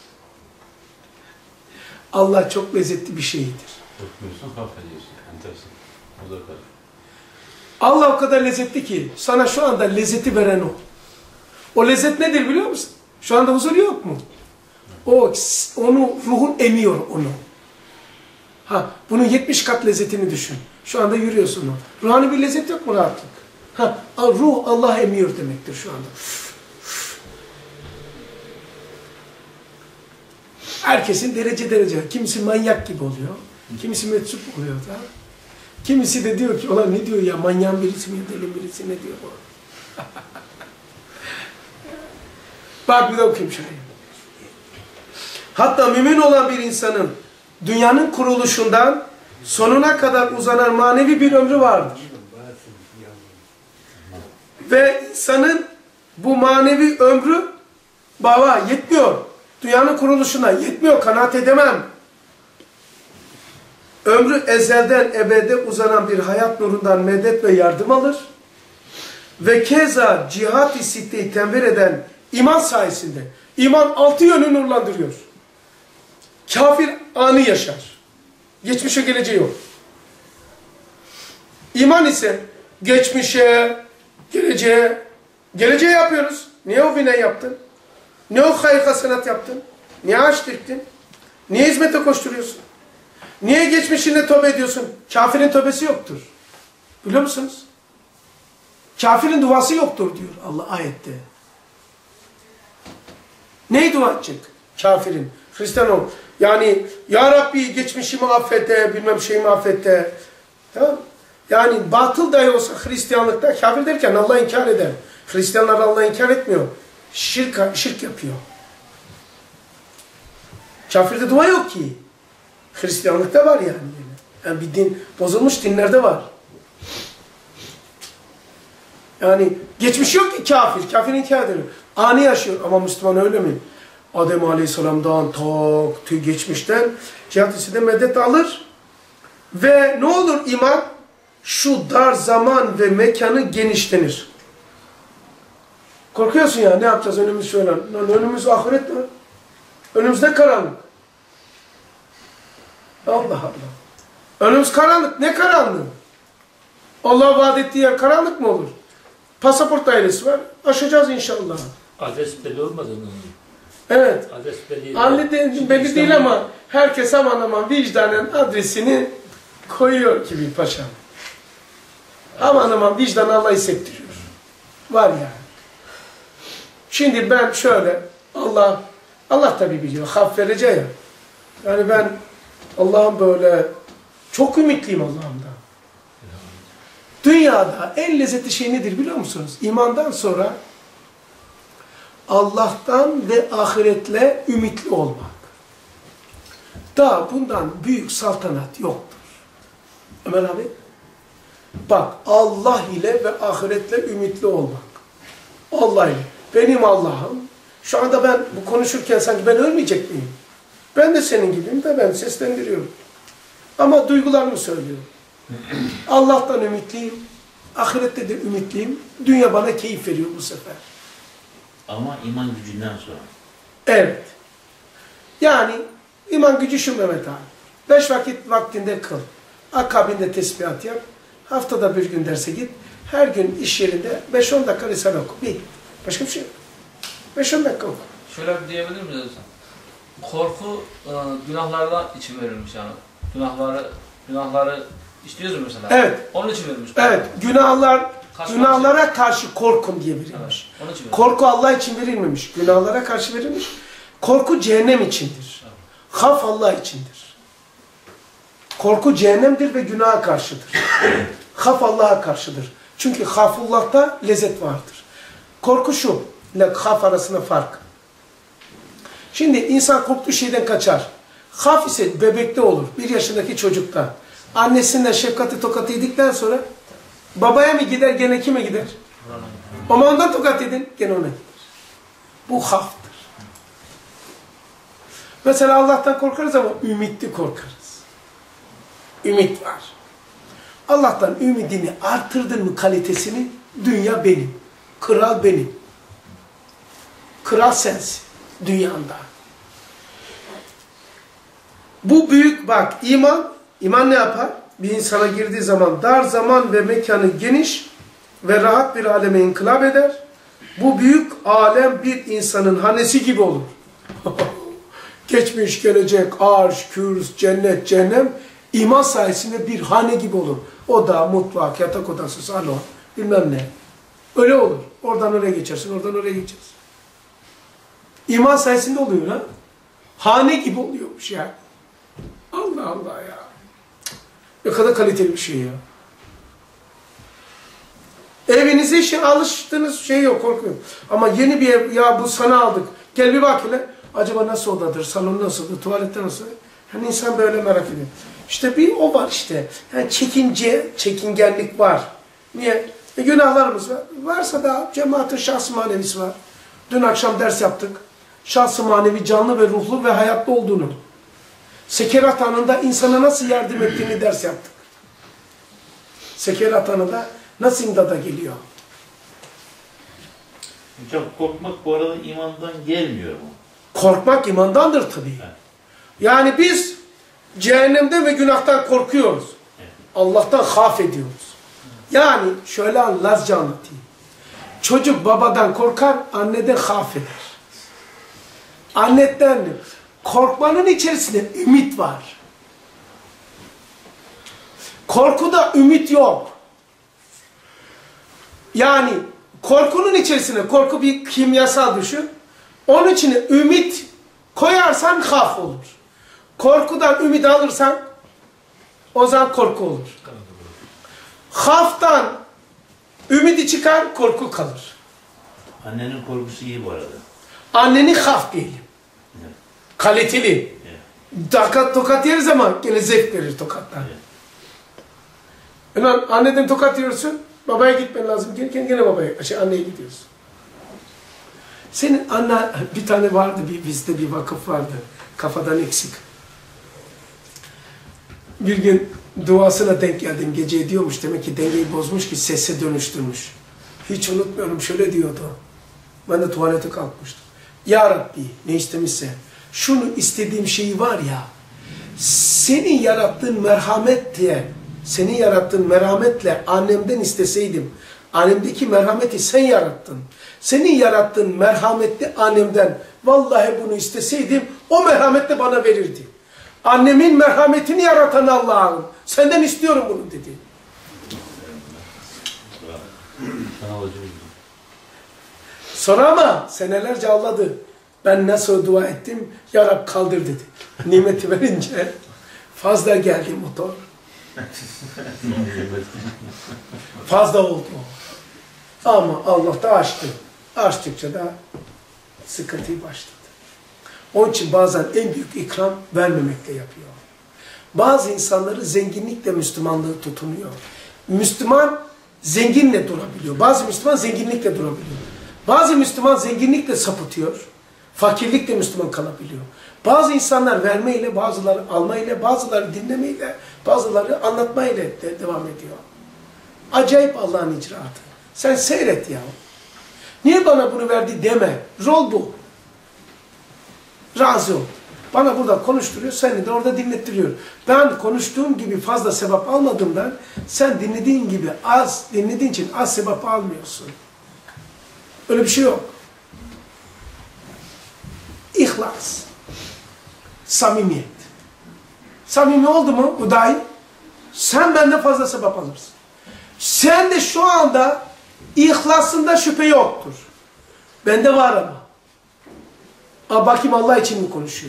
Allah çok lezzetli bir şeydir. Korkmuyorsun, affediyorsun. Enteresan. O da kadar. Allah o kadar lezzetli ki sana şu anda lezzeti veren o. O lezzet nedir biliyor musun? Şu anda huzur yok mu? O, onu, ruhun emiyor onu. Ha, bunun yetmiş kat lezzetini düşün. Şu anda yürüyorsun o. Ruhani bir lezzet yok mu rahatlık? Ha, ruh Allah emiyor demektir şu anda. Herkesin derece derece. Kimisi manyak gibi oluyor. Kimisi meczup oluyor da. Kimisi de diyor ki, ulan ne diyor ya, manyağın birisi mi, deli birisi, ne diyor bu? Bak bir de okuyayım şurayı. Hatta mümin olan bir insanın dünyanın kuruluşundan sonuna kadar uzanan manevi bir ömrü vardır. Ve insanın bu manevi ömrü baba yetmiyor. Dünyanın kuruluşuna yetmiyor, kanaat edemem. Ömrü ezelden ebede uzanan bir hayat nurundan medet ve yardım alır. Ve keza cihat-ı sitteyi tembir eden iman sayesinde, iman altı yönü nurlandırıyor. Kafir anı yaşar. Geçmişe geleceği yok. İman ise geçmişe, geleceğe, geleceğe yapıyoruz. Niye o bina yaptın? Niye o hayır hasenat yaptın? Niye ağaç diktin? Niye hizmete koşturuyorsun? Niye geçmişine tövbe ediyorsun? Kafirin tövbesi yoktur. Biliyor musunuz? Kafirin duası yoktur diyor Allah ayette. Neyi dua edecek? Kafirin. Hristiyan ol. Yani ya Rabbi geçmişimi affet, bilmem şeyimi affet. Tamam. Yani batıl dahi olsa Hristiyanlıkta, kafir derken Allah inkar eder. Hristiyanlar Allah inkar etmiyor. Şirk, şirk yapıyor. Kafirde dua yok ki. Hristiyanlıkta var yani. Yani bir din, bozulmuş dinlerde var. Yani geçmiş yok ki kafir. Kafir inkar ediyor. Anı yaşıyor. Ama Müslüman öyle mi? Adem Aleyhisselam'dan tak tüy geçmişten cihat-ı medet alır. Ve ne olur iman? Şu dar zaman ve mekanı genişlenir. Korkuyorsun ya, ne yapacağız önümüz şöyle. Lan önümüz ahiret mi? Önümüzde karanlık. Allah Allah. Önümüz karanlık. Ne karanlığı? Allah vaat ettiği yer karanlık mı olur? Pasaport dairesi var. Aşacağız inşallah. Adres belli olmadı mı? Evet. Adres belli, Anlı de, belli değil ama herkes aman aman vicdanen adresini koyuyor gibi paşam. Aman aman vicdan Allah hissettiriyor. Var yani. Şimdi ben şöyle, Allah Allah tabi biliyor, haf vereceği ya. Yani ben Allah'ım böyle çok ümitliyim Allah'ımdan. Dünyada en lezzetli şey nedir biliyor musunuz? İmandan sonra Allah'tan ve ahiretle ümitli olmak. Daha bundan büyük saltanat yoktur. Ömer abi, bak Allah ile ve ahiretle ümitli olmak. Allah ile. Benim Allah'ım, şu anda ben bu konuşurken sanki ben ölmeyecek miyim? Ben de senin gibiyim de ben seslendiriyorum. Ama duygularımı söylüyorum. Allah'tan ümitliyim, ahirette de ümitliyim. Dünya bana keyif veriyor bu sefer. Ama iman gücünden sonra. Evet. Yani iman gücü şu Mehmet abi. Beş vakit vaktinde kıl. Akabinde tesbihat yap. Haftada bir gün derse git. Her gün iş yerinde beş on dakika Risale oku. Bir. Başka bir şey yok. beş on dakika oku. Şöyle bir diyebilir miyiz hocam? Korku e, günahlardan için verilmiş yani. Günahları günahları işliyoruz mesela. Evet. Onun için verilmiş. Evet. Günahlar Kaçmak günahlara karşı korkun diye verilmiş. Evet, onun için verilmiş. Korku Allah için verilmemiş. Günahlara karşı verilmiş. Korku cehennem içindir. Evet. Haf Allah içindir. Korku cehennemdir ve günaha karşıdır. Haf Allah'a karşıdır. Çünkü hafullah'ta lezzet vardır. Korku şu, ile haf arasında fark. Şimdi insan korktuğu şeyden kaçar. Haf ise bebekte olur, bir yaşındaki çocukta. Annesinden şefkati tokatı yedikten sonra babaya mı gider, gene kime gider? Ama ondan tokat yedin, gene ona gider. Bu haftır. Mesela Allah'tan korkarız ama ümitli korkarız. Ümit var. Allah'tan ümidini artırdın mı kalitesini, dünya benim. Kral benim. Kral sensin dünyanda. Bu büyük bak iman, iman ne yapar? Bir insana girdiği zaman dar zaman ve mekanı geniş ve rahat bir aleme inkılap eder. Bu büyük alem bir insanın hanesi gibi olur. Geçmiş, gelecek, arş, kürs, cennet, cehennem iman sayesinde bir hane gibi olur. Oda, mutfak, yatak odası, salon, bilmem ne. Öyle olur. Oradan oraya geçersin, oradan oraya geçersin. İman sayesinde oluyor ha. Hane gibi oluyormuş yani. Allah Allah ya. Ne kadar kaliteli bir şey ya. Evinize işe alıştığınız şey yok, korkuyorum. Ama yeni bir ev, ya bu sana aldık. Gel bir bak hele. Acaba nasıl odadır, salon nasıldır, tuvalette nasıl? Yani insan böyle merak ediyor. İşte bir o var işte. Yani çekince, çekingenlik var. Niye? E günahlarımız var. Varsa da cemaatin şahs manevisi var. Dün akşam ders yaptık. Şahs manevi canlı ve ruhlu ve hayatta olduğunu. Sekerat anında insana nasıl yardım ettiğini ders yaptık. Sekerat anında nasıl imdada geliyor? Hocam korkmak bu arada imandan gelmiyor mu? Korkmak imandandır tabii. Evet. Yani biz cehennemden ve günahtan korkuyoruz. Evet. Allah'tan haf ediyoruz. Yani şöyle Lazca anlatayım. Çocuk babadan korkar, anneden haf eder. Anneden korkmanın içerisinde ümit var. Korkuda ümit yok. Yani korkunun içerisine, korku bir kimyasal düşün. Onun içine ümit koyarsan haf olur. Korkudan ümit alırsan o zaman korku olur. Haftan ümidi çıkar, korku kalır. Annenin korkusu iyi bu arada. Anneni haf diyelim. Evet. Kaliteli. Evet. Tokat, tokat yeriz ama gene zevk verir tokatlar. Evet. Yani anneden tokat yiyorsun, babaya gitmen lazım. Gene, gene babaya, şey, anneye gidiyorsun. Senin anne, bir tane vardı, bir, bizde bir vakıf vardı. Kafadan eksik. Bir gün duasına denk geldim. Gece ediyormuş. Demek ki dengeyi bozmuş ki sese dönüştürmüş. Hiç unutmuyorum. Şöyle diyordu. Ben de tuvalete kalkmıştım. Ya Rabbi ne istemişse şunu istediğim şeyi var ya senin yarattığın merhametle senin yarattığın merhametle annemden isteseydim annemdeki merhameti sen yarattın. Senin yarattığın merhametli annemden vallahi bunu isteseydim o merhametle bana verirdi. Annemin merhametini yaratan Allah'ım. Senden istiyorum bunu dedi. Sana olacak. Sonra ama senelerce ağladı. Ben nasıl dua ettim? Ya Rab kaldır dedi. Nimeti verince fazla geldi motor. Fazla oldu. Ama Allah da açtı. Açtıkça da sıkıntıyı başladı. Onun için bazen en büyük ikram vermemekle yapıyor. Bazı insanları zenginlikle Müslümanlığı tutunuyor. Müslüman zenginle durabiliyor. Bazı Müslüman zenginlikle durabiliyor. Bazı Müslüman zenginlikle sapıtıyor. Fakirlikle Müslüman kalabiliyor. Bazı insanlar vermeyle, bazıları almayla, bazıları dinlemeyle, bazıları anlatmayla de devam ediyor. Acayip Allah'ın icraatı. Sen seyret ya. Niye bana bunu verdi deme. Rol bu. Razı ol. Bana burada konuşturuyor, seni de orada dinlettiriyor. Ben konuştuğum gibi fazla sevap almadığımdan sen dinlediğin gibi az, dinlediğin için az sevap almıyorsun. Öyle bir şey yok. İhlas. Samimiyet. Samimi oldu mu bu dahi sen benden fazla sevap alırsın. Sen de şu anda ihlasında şüphe yoktur. Bende var ama. Aa, bakayım Allah için mi konuşuyor?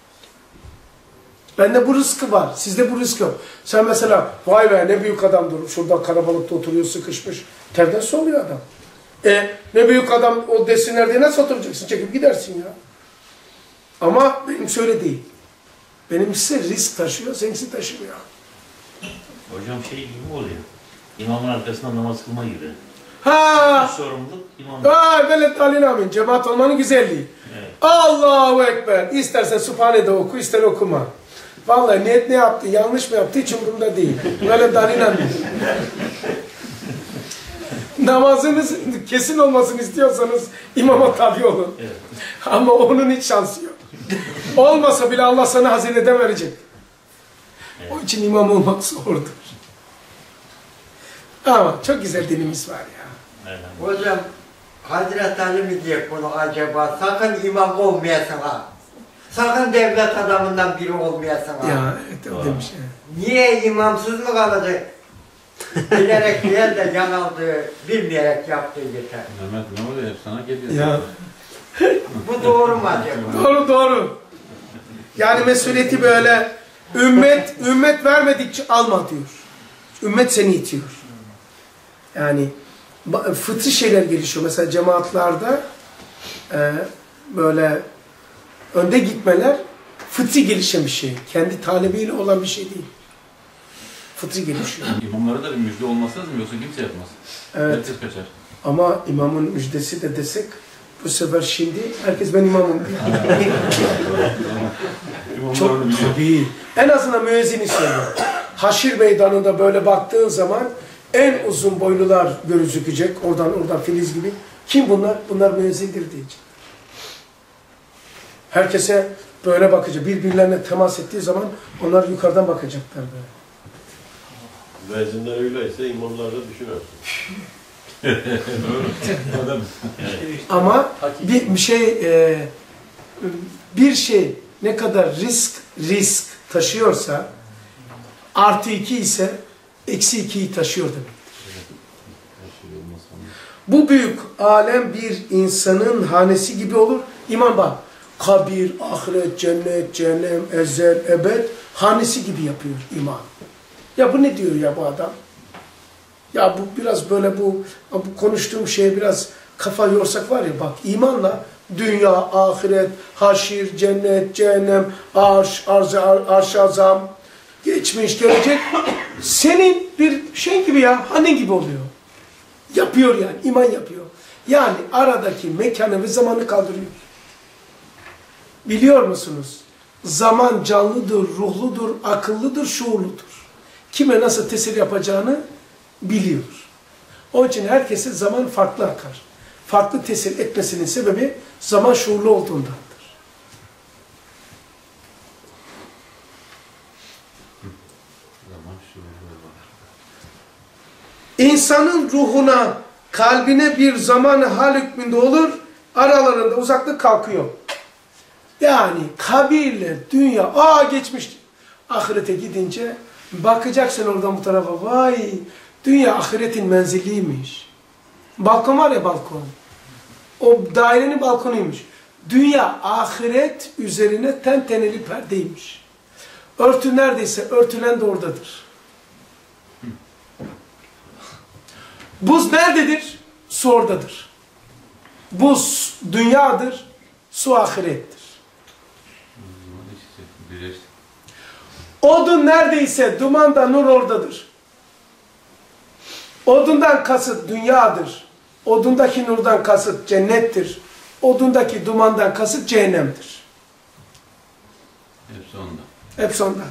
Bende bu rızkı var. Sizde bu rızkı yok. Sen mesela vay be ne büyük adamdır. Şurada kalabalıkta oturuyor sıkışmış. Terden soğuyor adam. E ne büyük adam o desinler diye nasıl oturacaksın? Çekip gidersin ya. Ama benim şöyle değil. Benimkisi risk taşıyor, seninkisi taşımıyor. Hocam şey gibi mi oluyor? İmamın arkasında namaz kılma gibi. Ha! Bu sorumluluk imamın. Ha, velet alin amin. Cemaat olmanın güzelliği. Evet. Allahu Ekber. İstersen Sübhane'de oku, ister okuma. Vallahi niyet ne yaptı, yanlış mı yaptı hiç umurumda değil. Böyle darıyla değil. Namazınız kesin olmasını istiyorsanız imama tabi olun. Evet. Ama onun hiç şansı yok. Olmasa bile Allah sana hazineden verecek. Evet. O için imam olmak zordur. Ama çok güzel dinimiz var ya. Evet. Hocam Hazreti Ali mi diyecek bunu acaba? Sakın imam olmayasın ha. Sakın devlet adamından biri olmayasın ha. Ya evet o demiş ya. Niye imamsız mı kalacak? Bilerek değil de yanıldığı, bilmeyerek yaptığı yeter. Mehmet ne oluyor? Hep sana geliyor. Ya. Bu doğru mu acaba? Doğru doğru. Yani mesuliyeti böyle ümmet ümmet vermedikçe alma diyor. Ümmet seni itiyor. Yani fıtri şeyler gelişiyor. Mesela cemaatlerde e, böyle önde gitmeler fıtri gelişen bir şey. Kendi talebiyle olan bir şey değil. Fıtri gelişiyor. İmamlara da bir müjde olması lazım yoksa kimse yapmaz. Evet. Herkes kaçar. Ama imamın müjdesi de desek bu sefer şimdi herkes ben imamım diyor. Çok tabii. En azından müezzini söylüyor. Haşir meydanında böyle baktığın zaman en uzun boylular gözükecek. Oradan oradan filiz gibi. Kim bunlar? Bunlar müezzindir diyecek. Herkese böyle bakacak. Birbirlerine temas ettiği zaman onlar yukarıdan bakacaklar böyle. Müezzinler öyleyse imamlar da düşünürsün. Ama bir, bir şey e, bir şey ne kadar risk risk taşıyorsa artı iki ise eksi ikiyi taşıyor demek. Bu büyük alem bir insanın hanesi gibi olur. İman bak. Kabir, ahiret, cennet, cehennem, ezel, ebed hanesi gibi yapıyor iman. Ya bu ne diyor ya bu adam? Ya bu biraz böyle bu, bu konuştuğum şeye biraz kafa yorsak var ya bak imanla dünya, ahiret, haşir, cennet, cehennem, arş, arz, arş azam, geçmiş, gelecek senin bir şey gibi ya, hani gibi oluyor. Yapıyor yani, iman yapıyor. Yani aradaki mekanı ve zamanı kaldırıyor. Biliyor musunuz? Zaman canlıdır, ruhludur, akıllıdır, şuurludur. Kime nasıl tesir yapacağını biliyor. Onun için herkese zaman farklı akar. Farklı tesir etmesinin sebebi zaman şuurlu olduğundandır. İnsanın ruhuna, kalbine bir zamanı hal hükmünde olur, aralarında uzaklık kalkıyor. Yani kabirle dünya, aa geçmiş. Ahirete gidince bakacaksın oradan bu tarafa, vay dünya ahiretin menziliymiş. Balkon var ya balkon. O dairenin balkonuymuş. Dünya ahiret üzerine tenteneli perdeymiş. Örtü neredeyse örtülen de oradadır. Buz nerededir? Su oradadır. Buz dünyadır, su ahirettir. Odun neredeyse dumanda nur oradadır. Odundan kasıt dünyadır. Odundaki nurdan kasıt cennettir. Odundaki dumandan kasıt cehennemdir. Hepsi onda. Hepsi onda.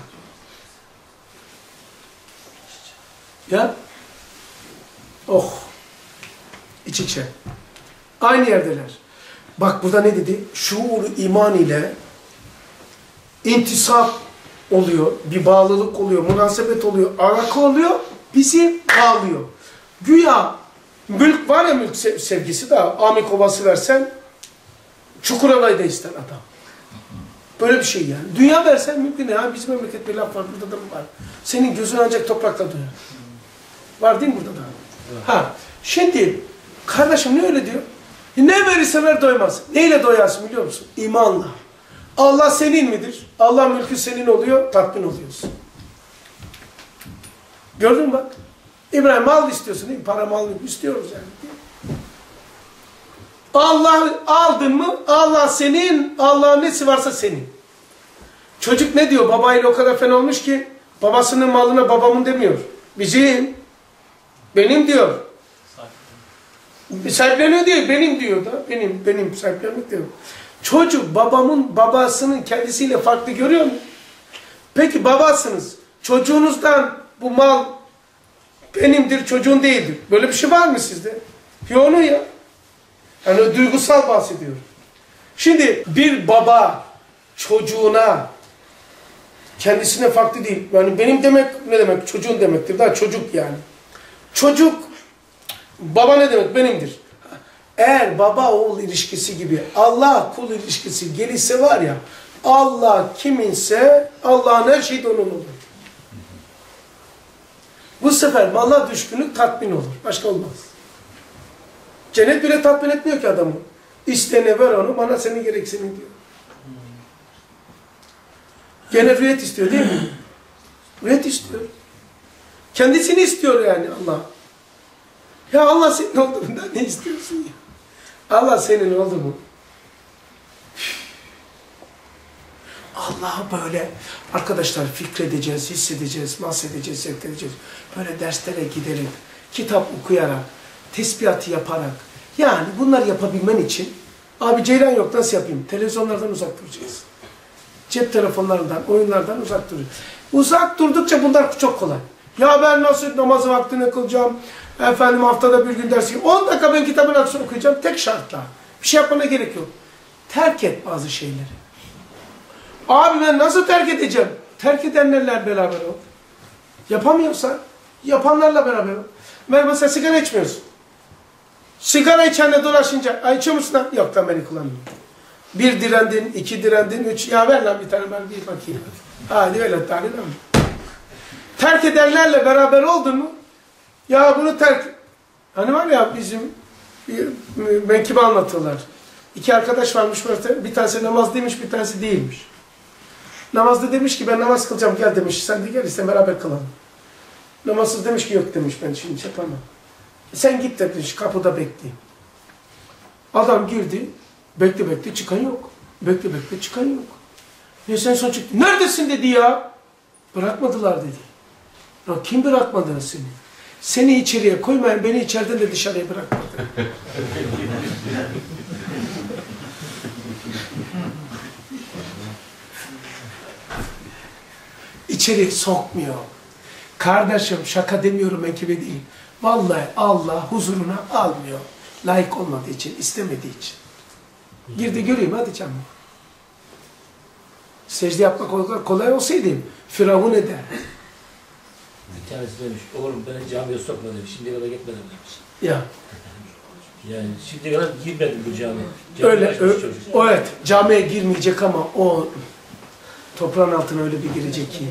Ya? Oh. İç içe. Aynı yerdeler. Bak burada ne dedi? Şuur iman ile intisap oluyor, bir bağlılık oluyor, münasebet oluyor, alaka oluyor, bizi bağlıyor. Güya mülk var ya mülk sevgisi de Amik Ovası versen Çukurova'yı da ister adam. Böyle bir şey yani. Dünya versen mümkün değil. Ha, bizim memleket bir laf var, burada da var. Senin gözün ancak toprakla doyar. Var değil mi burada da? Ha, şimdi kardeşim ne öyle diyor? Ne verirse ver doymaz. Neyle doyarsın biliyor musun? İmanla. Allah senin midir? Allah mülkü senin oluyor, tatmin oluyorsun. Gördün mü bak? İbrahim mal istiyorsun değil mi? Para mal istiyoruz yani. Allah aldın mı? Allah senin, Allah'ın nesi varsa senin. Çocuk ne diyor? Babayla o kadar fena olmuş ki babasının malına babamın demiyor. Bizim, benim diyor. Sahipleniyor diyor, benim diyor da. Benim, benim sahiplenmek diyor. Çocuk babamın babasının kendisiyle farklı görüyor mu? Peki babasınız. Çocuğunuzdan bu mal benimdir, çocuğun değildir. Böyle bir şey var mı sizde? Yok onu ya. Yani duygusal bahsediyorum. Şimdi bir baba çocuğuna kendisine farklı değil. Yani benim demek ne demek? Çocuğun demektir. Daha çocuk yani. Çocuk baba ne demek? Benimdir. Eğer baba oğul ilişkisi gibi Allah kul ilişkisi gelirse var ya, Allah kiminse Allah'ın her şeyi de onun olur. Bu sefer mala düşkünlük tatmin olur. Başka olmaz. Cennet bile tatmin etmiyor ki adamı. İstene ver onu, bana senin gereksini diyor. Gene rüyet istiyor değil mi? Rüyet istiyor. Kendisini istiyor yani Allah. Ya Allah senin olduğundan ne istiyorsun ya? Allah senin oldu mu? Allah'ı böyle arkadaşlar fikredeceğiz, hissedeceğiz, mahsedeceğiz, zevk edeceğiz. Böyle derslere giderek, kitap okuyarak, tesbihatı yaparak. Yani bunları yapabilmen için abi ceylan yok nasıl yapayım? Televizyonlardan uzak duracağız. Cep telefonlarından, oyunlardan uzak duracağız. Uzak durdukça bunlar çok kolay. Ya ben nasıl namazı vaktini kılacağım? Efendim haftada bir gün dersi. on dakika ben kitabın aksını okuyacağım. Tek şartla. Bir şey yapmana gerek yok. Terk et bazı şeyleri. Abi ben nasıl terk edeceğim? Terk edenlerle beraber ol. Yapamıyorsan yapanlarla beraber ol. Ben mesela sigara içmiyorsun. Sigara içenle dolaşınca, ay içiyor musun lan? Yok lan beni kullanmıyorum. Bir direndin, iki direndin, üç. Ya ver lan bir tane ben bir bakayım. Hadi öyle tane lan. Terk edenlerle beraber oldun mu? Ya bunu terk... Hani var ya bizim bir menkıbe anlatıyorlar. İki arkadaş varmış böyle. Bir tanesi namazlıymış, bir tanesi değilmiş. Namazlı demiş ki ben namaz kılacağım gel demiş. Sen de gel iste beraber kılalım. Namazsız demiş ki yok demiş ben şimdi yapamam. E sen git demiş kapıda bekleyeyim. Adam girdi. Bekle bekle çıkan yok. Bekle bekle çıkan yok. Ya sen son çıktı. Neredesin dedi ya. Bırakmadılar dedi. Ya kim bırakmadı seni? Seni içeriye koymayın, beni içeriden de dışarıya bırakmadı. İçeri sokmuyor. Kardeşim şaka demiyorum menkıbe değil. Vallahi Allah huzuruna almıyor. Layık olmadığı için, istemediği için. Girdi göreyim hadi canım. Secde yapmak kolay olsaydı Firavun eder. Bir tanesi demiş, oğlum beni camiye sokma demiş, şimdiye kadar gitmedim demiş. Ya. Yani şimdiye kadar girmedim bu camiye. Öyle, ö, evet, camiye girmeyecek ama o toprağın altına öyle bir girecek ki.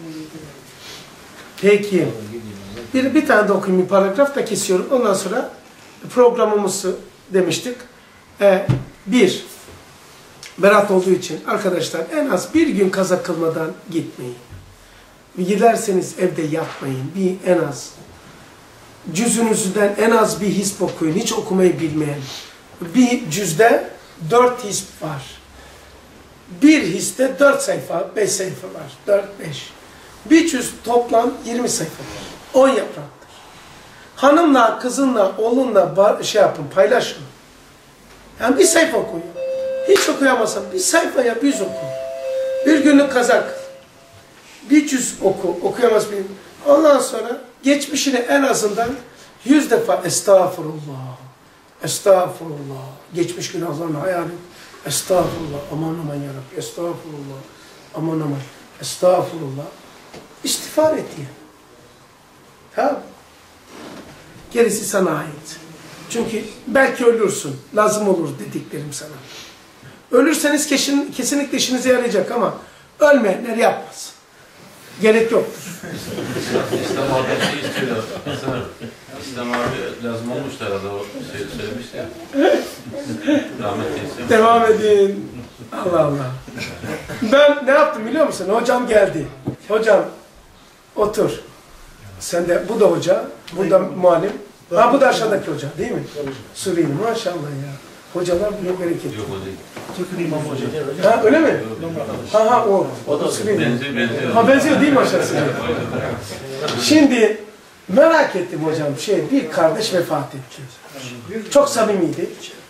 Peki, bir, bir tane de okuyayım, bir paragraf da kesiyorum. Ondan sonra programımızı demiştik. Ee, bir, berat olduğu için arkadaşlar en az bir gün kaza kılmadan gitmeyin. Giderseniz evde yatmayın. Bir en az. Cüzünüzden en az bir hisp okuyun. Hiç okumayı bilmeyen. Bir cüzde dört hisp var. Bir histe dört sayfa, beş sayfa var. Dört, beş. Bir cüz toplam yirmi sayfa var. On yapraktır. Hanımla, kızınla, oğlunla şey yapın, paylaşın. Yani bir sayfa okuyun. Hiç okuyamazsan bir sayfa yap, yüz oku. Bir günlük kazak. Bir cüz oku, okuyamaz mıyım? Ondan sonra geçmişini en azından yüz defa estağfurullah, estağfurullah, geçmiş günahlarını hayal et, estağfurullah, aman aman yarabbim, estağfurullah, aman aman, estağfurullah, istiğfar et diye. Tamam. Gerisi sana ait. Çünkü belki ölürsün, lazım olur dediklerim sana. Ölürseniz kesin, kesinlikle işinize yarayacak ama ölmeyenler yapmaz. Gerek yoktur. İslam abi şey istiyor. Mesela İslam abi lazım olmuştu arada o şey söylemişti ya. Rahmetli. Devam edin. Allah Allah. Ben ne yaptım biliyor musun? Hocam geldi. Hocam otur. Sen de bu da hoca, bu da muallim. Ha bu da aşağıdaki hoca değil mi? Suriyeli maşallah ya. Hocalar büyük bereketli. Yok o değil. İmam Hoca. Ha öyle mi? Ha ha o. O da benziyor, benziyor. Ha benziyor değil mi aşağısı? Şimdi merak ettim hocam şey bir kardeş vefat etti. Çok samimiydi.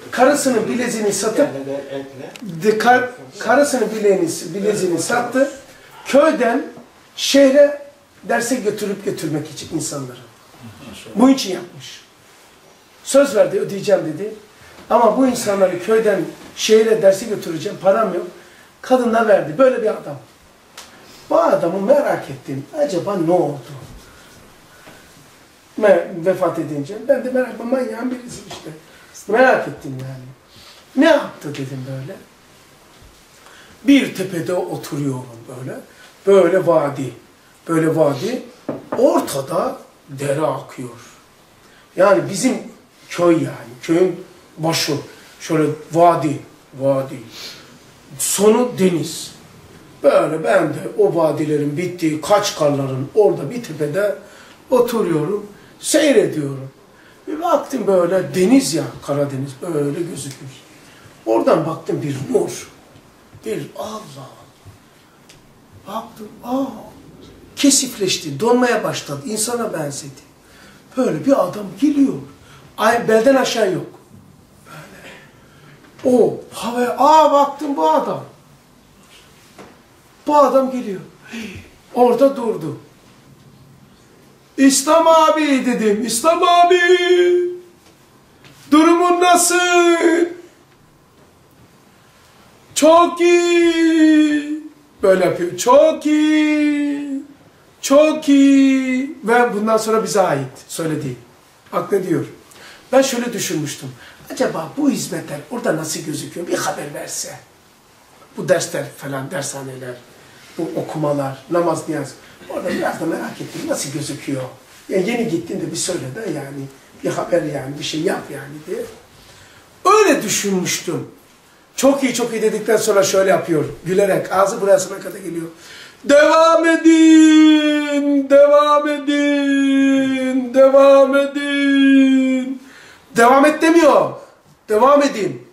karısının bileziğini satıp de, kar, karısının bileğini, bileziğini sattı. Köyden şehre derse götürüp götürmek için insanları. Bu için yapmış. Söz verdi, ödeyeceğim dedi. Ama bu insanları köyden şehre derse götüreceğim, param yok. Kadına verdi. Böyle bir adam. Bu adamı merak ettim. Acaba ne oldu? Me vefat edince. Ben de merak ettim. Manyağın birisi işte. Merak ettim yani. Ne yaptı dedim böyle. Bir tepede oturuyorum böyle. Böyle vadi. Böyle vadi. Ortada dere akıyor. Yani bizim köy yani. Köyün başı. Şöyle vadi. Vadi. Sonu deniz. Böyle ben de o vadilerin bittiği Kaçkarların orada bir tepede oturuyorum. Seyrediyorum. Bir baktım böyle deniz ya, Karadeniz böyle gözüküyor. Oradan baktım bir nur. Bir Allah. Baktım, aa, kesifleşti, donmaya başladı, insana benzedi. Böyle bir adam geliyor. Ay, belden aşağı yok. Böyle. O havaya, aa baktım bu adam. Bu adam geliyor. Orada durdu. İslam abi dedim. İslam abi. Durumun nasıl? Çok iyi. Böyle yapıyor. Çok iyi. Çok iyi. Ve bundan sonra bize ait söylediği. Bak ne diyor. Ben şöyle düşünmüştüm. Acaba bu hizmetler orada nasıl gözüküyor? Bir haber verse. Bu dersler falan, dershaneler, bu okumalar, namaz, niyaz. Orada biraz da merak ettim. Nasıl gözüküyor? Yani yeni gittiğinde bir söyle de yani. Bir haber yani, bir şey yap yani diye. Öyle düşünmüştüm. Çok iyi, çok iyi dedikten sonra şöyle yapıyor. Gülerek, ağzı burasına kadar geliyor. Devam edin, devam edin, devam edin. Devam et demiyor. Devam edin.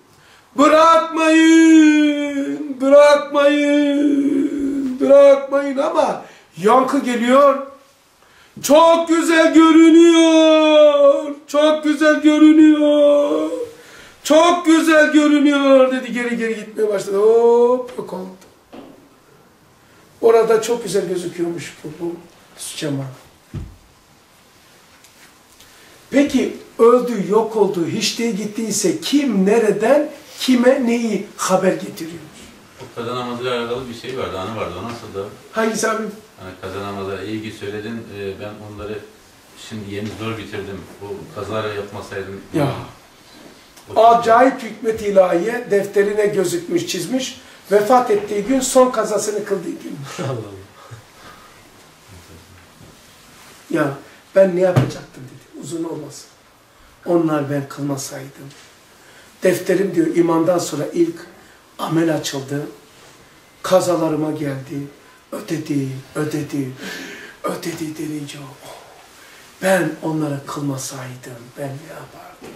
Bırakmayın, bırakmayın, bırakmayın ama yankı geliyor. Çok güzel görünüyor, çok güzel görünüyor, çok güzel görünüyor dedi, geri geri gitmeye başladı. Hop, yok oldu. Orada çok güzel gözüküyormuş bu, bu cemaat. Peki öldü, yok oldu, hiç değil gittiyse kim nereden kime neyi haber getiriyor? O kaza namazıyla alakalı bir şey vardı, anı vardı. O nasıldı? Hangisi abi? Hani kaza namazı iyi ki söyledin. Ee, ben onları şimdi yeni zor bitirdim. Bu kazaları yapmasaydım. Ya. Acayip hikmet ilahiye defterine gözükmüş, çizmiş. Vefat ettiği gün son kazasını kıldığı gün. Ya ben ne yapacaktım dedi. Uzun olmasın. Onlar ben kılmasaydım. Defterim diyor imandan sonra ilk amel açıldı. Kazalarıma geldi. Ödedi, ödedi, ödedi denince o. Ben onlara kılmasaydım ben ne yapardım?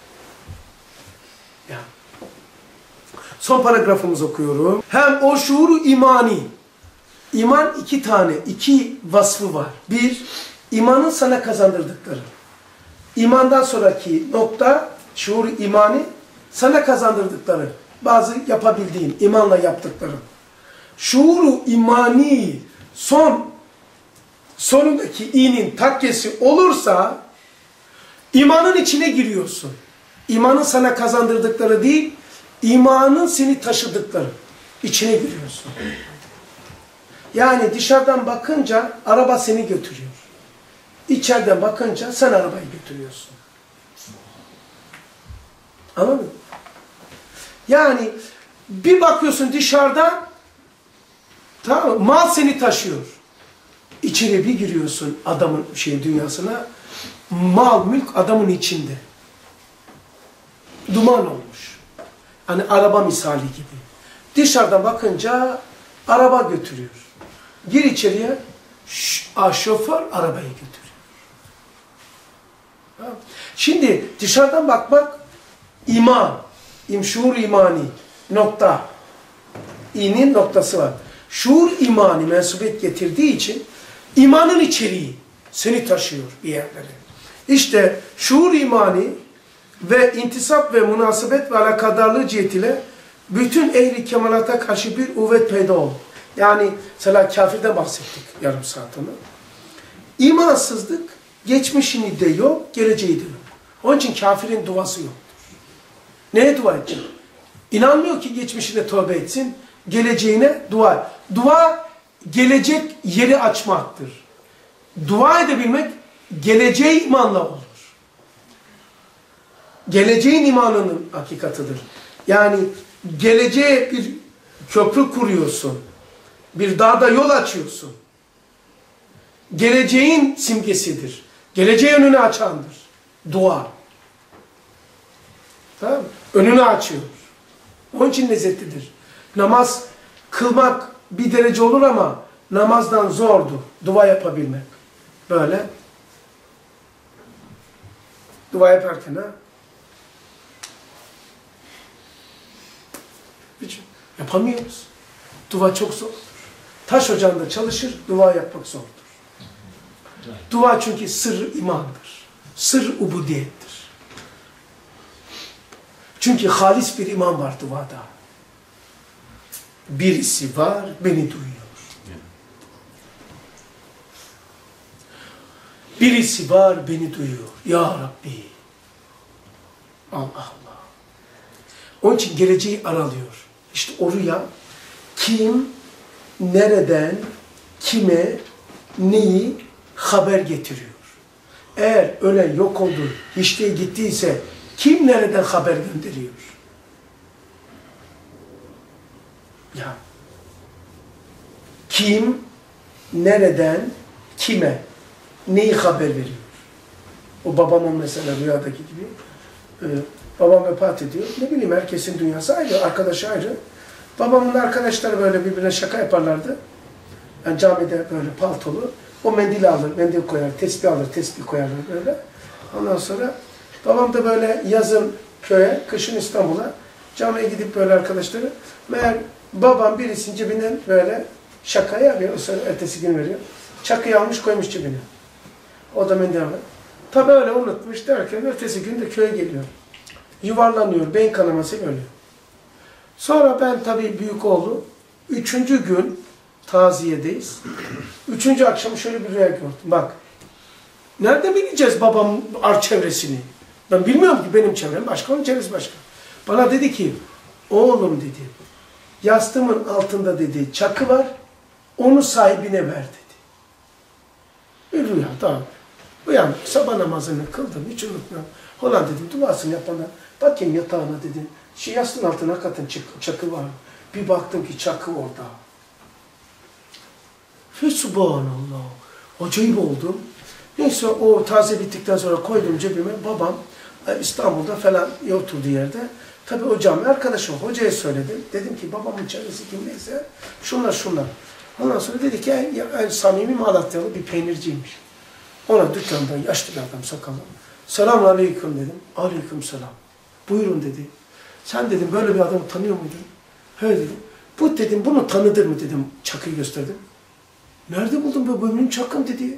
Ya. Son paragrafımızı okuyorum. Hem o şuuru imani. İman iki tane, iki vasfı var. Bir, imanın sana kazandırdıkları. İmandan sonraki nokta, şuur imani, sana kazandırdıkları. Bazı yapabildiğin, imanla yaptıkların. Şuuru imani son, sonundaki i'nin takkesi olursa, imanın içine giriyorsun. İmanın sana kazandırdıkları değil, imanın seni taşıdıkları. İçine giriyorsun. Yani dışarıdan bakınca araba seni götürüyor. İçeriden bakınca sen arabayı götürüyorsun. Anladın mı? Yani bir bakıyorsun dışarıdan, tamam mı? Mal seni taşıyor. İçeri bir giriyorsun adamın şey dünyasına, mal mülk adamın içinde. Duman olmuş. Hani araba misali gibi. Dışarıdan bakınca araba götürüyor. Gir içeriye, şoför arabayı götürüyor. Şimdi dışarıdan bakmak iman, imşuur imani nokta. İ'nin noktası var. Şuur imani mensubiyet getirdiği için imanın içeriği seni taşıyor bir yerlere. İşte şuur imani ve intisap ve münasebet ve alakadarlığı cihetiyle bütün ehli kemalata karşı bir uvvet peyda oldu. Yani mesela kafirden bahsettik yarım saat onu. İmansızlık geçmişini de yok, geleceği de yok. Onun için kafirin duası yoktur. Neye dua edecek? İnanmıyor ki geçmişine tövbe etsin, geleceğine dua. Dua gelecek yeri açmaktır. Dua edebilmek geleceğe imanla olur. Geleceğin imanının hakikatıdır. Yani geleceğe bir köprü kuruyorsun. Bir dağda yol açıyorsun. Geleceğin simgesidir. Geleceğe önünü açandır. Dua. Tamam mı? Önünü açıyor. Onun için lezzetlidir. Namaz kılmak bir derece olur ama namazdan zordu. Dua yapabilmek. Böyle. Dua yaparken ha. Hiç yapamıyoruz. Dua çok zor. Taş ocağında çalışır, dua yapmak zordur. Dua çünkü sır imandır. Sır ubudiyettir. Çünkü halis bir iman var duada. Birisi var, beni duyuyor. Birisi var, beni duyuyor. Ya Rabbi. Allah Allah. Onun için geleceği aralıyor. İşte o rüya kim, nereden, kime, neyi haber getiriyor. Eğer ölen yok oldu, hiçliğe gittiyse kim nereden haber gönderiyor? Ya. Kim, nereden, kime, neyi haber veriyor? O babamın mesela rüyadaki gibi. Ee, babam vefat ediyor. Ne bileyim herkesin dünyası ayrı, arkadaşı ayrı. Babamın arkadaşları böyle birbirine şaka yaparlardı. Yani camide böyle paltolu. O mendili alır, mendil koyar, tesbih alır, tesbih koyarlar böyle. Ondan sonra babam da böyle yazın köye, kışın İstanbul'a camiye gidip böyle arkadaşları. Meğer babam birisinin cebinden böyle şakayı alıyor. O sonra ertesi gün veriyor. Çakıyı almış koymuş cebine. O da mendil alır. Tabi öyle unutmuş derken ertesi gün de köye geliyor. Yuvarlanıyor, beyin kanamasıyla ölüyor. Sonra ben tabii büyük oğlu, üçüncü gün taziyedeyiz. Üçüncü akşam şöyle bir rüya gördüm. Bak, nerede bileceğiz babam ar çevresini? Ben bilmiyorum ki benim çevrem başka, onun çevresi başka. Bana dedi ki, oğlum dedi, yastığımın altında dedi çakı var, onu sahibine ver dedi. Bir rüya, tamam. Uyandım, sabah namazını kıldım, hiç unutmuyorum. Ulan dedim, duasını yapmadan, bakayım yatağına dedim. Şu yastığın altına hakikaten çakı var. Bir baktım ki çakı orada. Fe subhanallah. Acayip oldum. Neyse o taze bittikten sonra koydum cebime. Babam İstanbul'da falan oturduğu yerde. Tabii o cami arkadaşım, hocaya söyledim. Dedim ki babamın çevresi kim neyse şunlar şunlar. Ondan sonra dedi ki en samimi Malatyalı bir peynirciymiş. Ona dükkandan yaşlı bir adam sakallı. Selamun aleyküm dedim. Aleyküm selam. Buyurun dedi. Sen dedim böyle bir adamı tanıyor muydun? He dedim. Bu dedim bunu tanıdır mı dedim. Çakıyı gösterdim. Nerede buldun bu benim çakım dedi.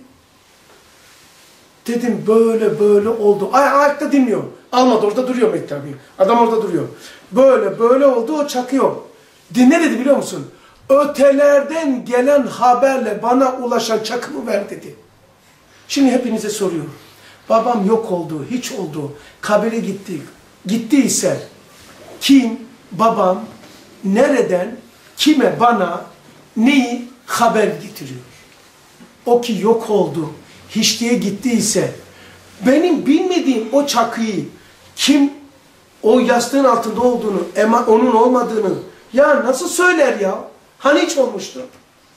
Dedim böyle böyle oldu. Ay ayakta dinliyor. Almadı orada duruyor Mektabi. Adam orada duruyor. Böyle böyle oldu o çakıyor. Ne dedi biliyor musun? Ötelerden gelen haberle bana ulaşan çakımı ver dedi. Şimdi hepinize soruyorum. Babam yok oldu, hiç oldu. Kabire gitti. Gittiyse kim, babam, nereden, kime, bana, neyi haber getiriyor? O ki yok oldu, hiçliğe gittiyse, benim bilmediğim o çakıyı, kim o yastığın altında olduğunu, onun olmadığını, ya nasıl söyler ya? Hani hiç olmuştu?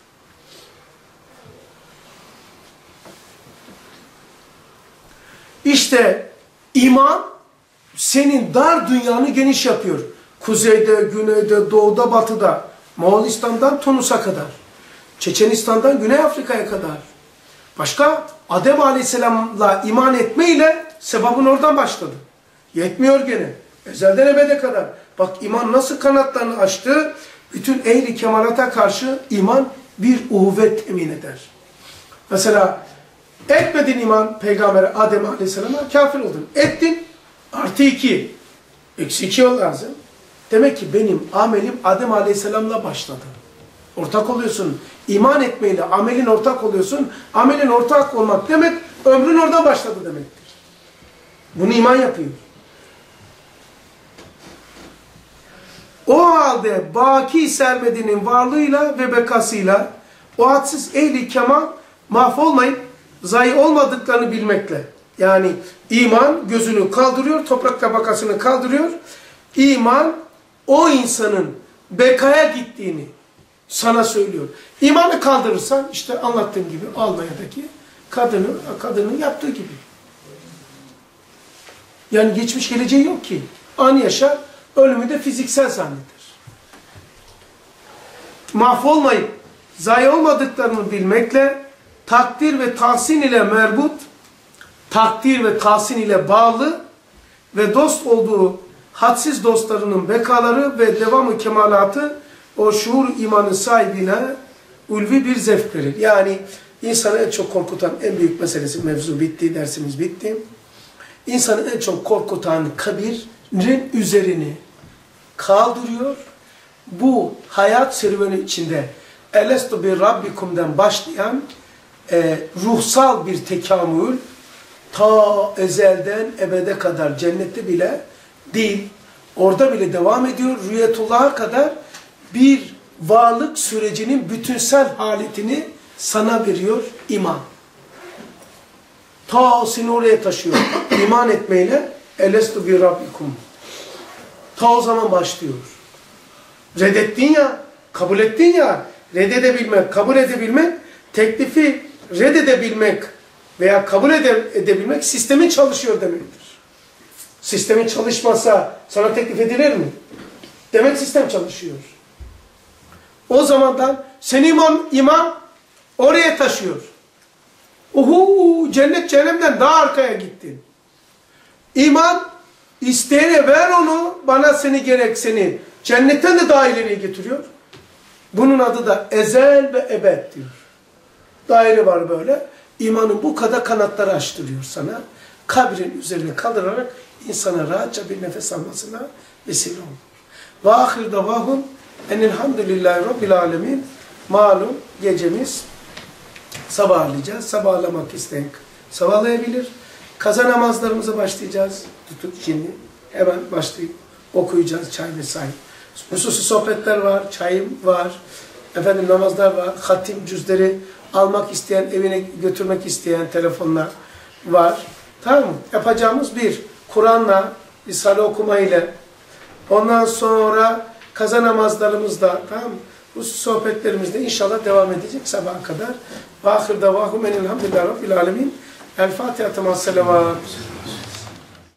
İşte iman, senin dar dünyanı geniş yapıyor. Kuzeyde, güneyde, doğuda, batıda, Moğolistan'dan Tunus'a kadar, Çeçenistan'dan Güney Afrika'ya kadar. Başka Adem Aleyhisselam'la iman etmeyle sebebin oradan başladı. Yetmiyor gene. Ezelden ebede kadar. Bak iman nasıl kanatlarını açtı. Bütün ehli kemalata karşı iman bir uhuvvet temin eder. Mesela etmedin iman Peygamber Adem Aleyhisselam'a kafir oldun. Ettin. Artı iki. Eksi iki o lazım. Demek ki benim amelim Adem Aleyhisselam'la başladı. Ortak oluyorsun. İman etmeyle amelin ortak oluyorsun. Amelin ortak olmak demek ömrün orada başladı demektir. Bunu iman yapıyor. O halde baki sermedinin varlığıyla ve bekasıyla o hadsiz ehli kemal mahvolmayıp zayi olmadıklarını bilmekle. Yani iman gözünü kaldırıyor, toprak tabakasını kaldırıyor. İman o insanın bekaya gittiğini sana söylüyor. İmanı kaldırırsan işte anlattığım gibi Almanya'daki kadının, kadının yaptığı gibi. Yani geçmiş geleceği yok ki. An yaşar, ölümü de fiziksel zanneder. Mahvolmayıp zayi olmadıklarını bilmekle takdir ve tahsin ile merbut, takdir ve tahsin ile bağlı ve dost olduğu hadsiz dostlarının bekaları ve devamı kemalatı o şuur imanın sahibine ulvi bir zevk verir. Yani insanı en çok korkutan en büyük meselesi, mevzu bitti, dersimiz bitti. İnsanı en çok korkutan kabirin üzerini kaldırıyor. Bu hayat serüveni içinde Elestu bir Rabbikum'dan başlayan e, ruhsal bir tekamül ta ezelden ebede kadar cennette bile değil, orada bile devam ediyor. Rüyetullah'a kadar bir varlık sürecinin bütünsel haletini sana veriyor iman. Ta seni oraya taşıyor. İman etmeyle Elestu bir Rabbikum. Ta o zaman başlıyor. Reddettin ya, kabul ettin ya, reddedebilmek, kabul edebilmek, teklifi reddedebilmek veya kabul ede edebilmek sistemin çalışıyor demektir. Sistemin çalışmasa sana teklif edilir mi? Demek sistem çalışıyor. O zamandan seni iman, iman oraya taşıyor. Uhu, cennet cehennemden daha arkaya gittin. İman isteyene ver onu, bana seni gerek seni cennetten de daha ileriye getiriyor. Bunun adı da ezel ve ebed diyor. Daire var böyle. İmanın bu kadar kanatları açtırıyor sana. Kabrin üzerine kaldırarak insana rahatça bir nefes almasına vesile olur. Ve ahir davahum enelhamdülillahi rabbil alemin. Malum gecemiz sabahlayacağız. Sabahlamak isteyen sabahlayabilir. Kaza namazlarımıza başlayacağız. Tutup şimdi hemen başlayıp okuyacağız çay vesaire. Hususi sohbetler var, çayım var, efendim namazlar var, hatim cüzleri almak isteyen, evine götürmek isteyen telefonlar var. Tamam mı? Yapacağımız bir, Kur'an'la, Risale okuma ile, ondan sonra kaza namazlarımızda, tamam mı? Bu sohbetlerimizde inşallah devam edecek sabaha kadar. Ve ahir davahum enelhamdülillahi rabbil alemin. El Fatiha temas selavat.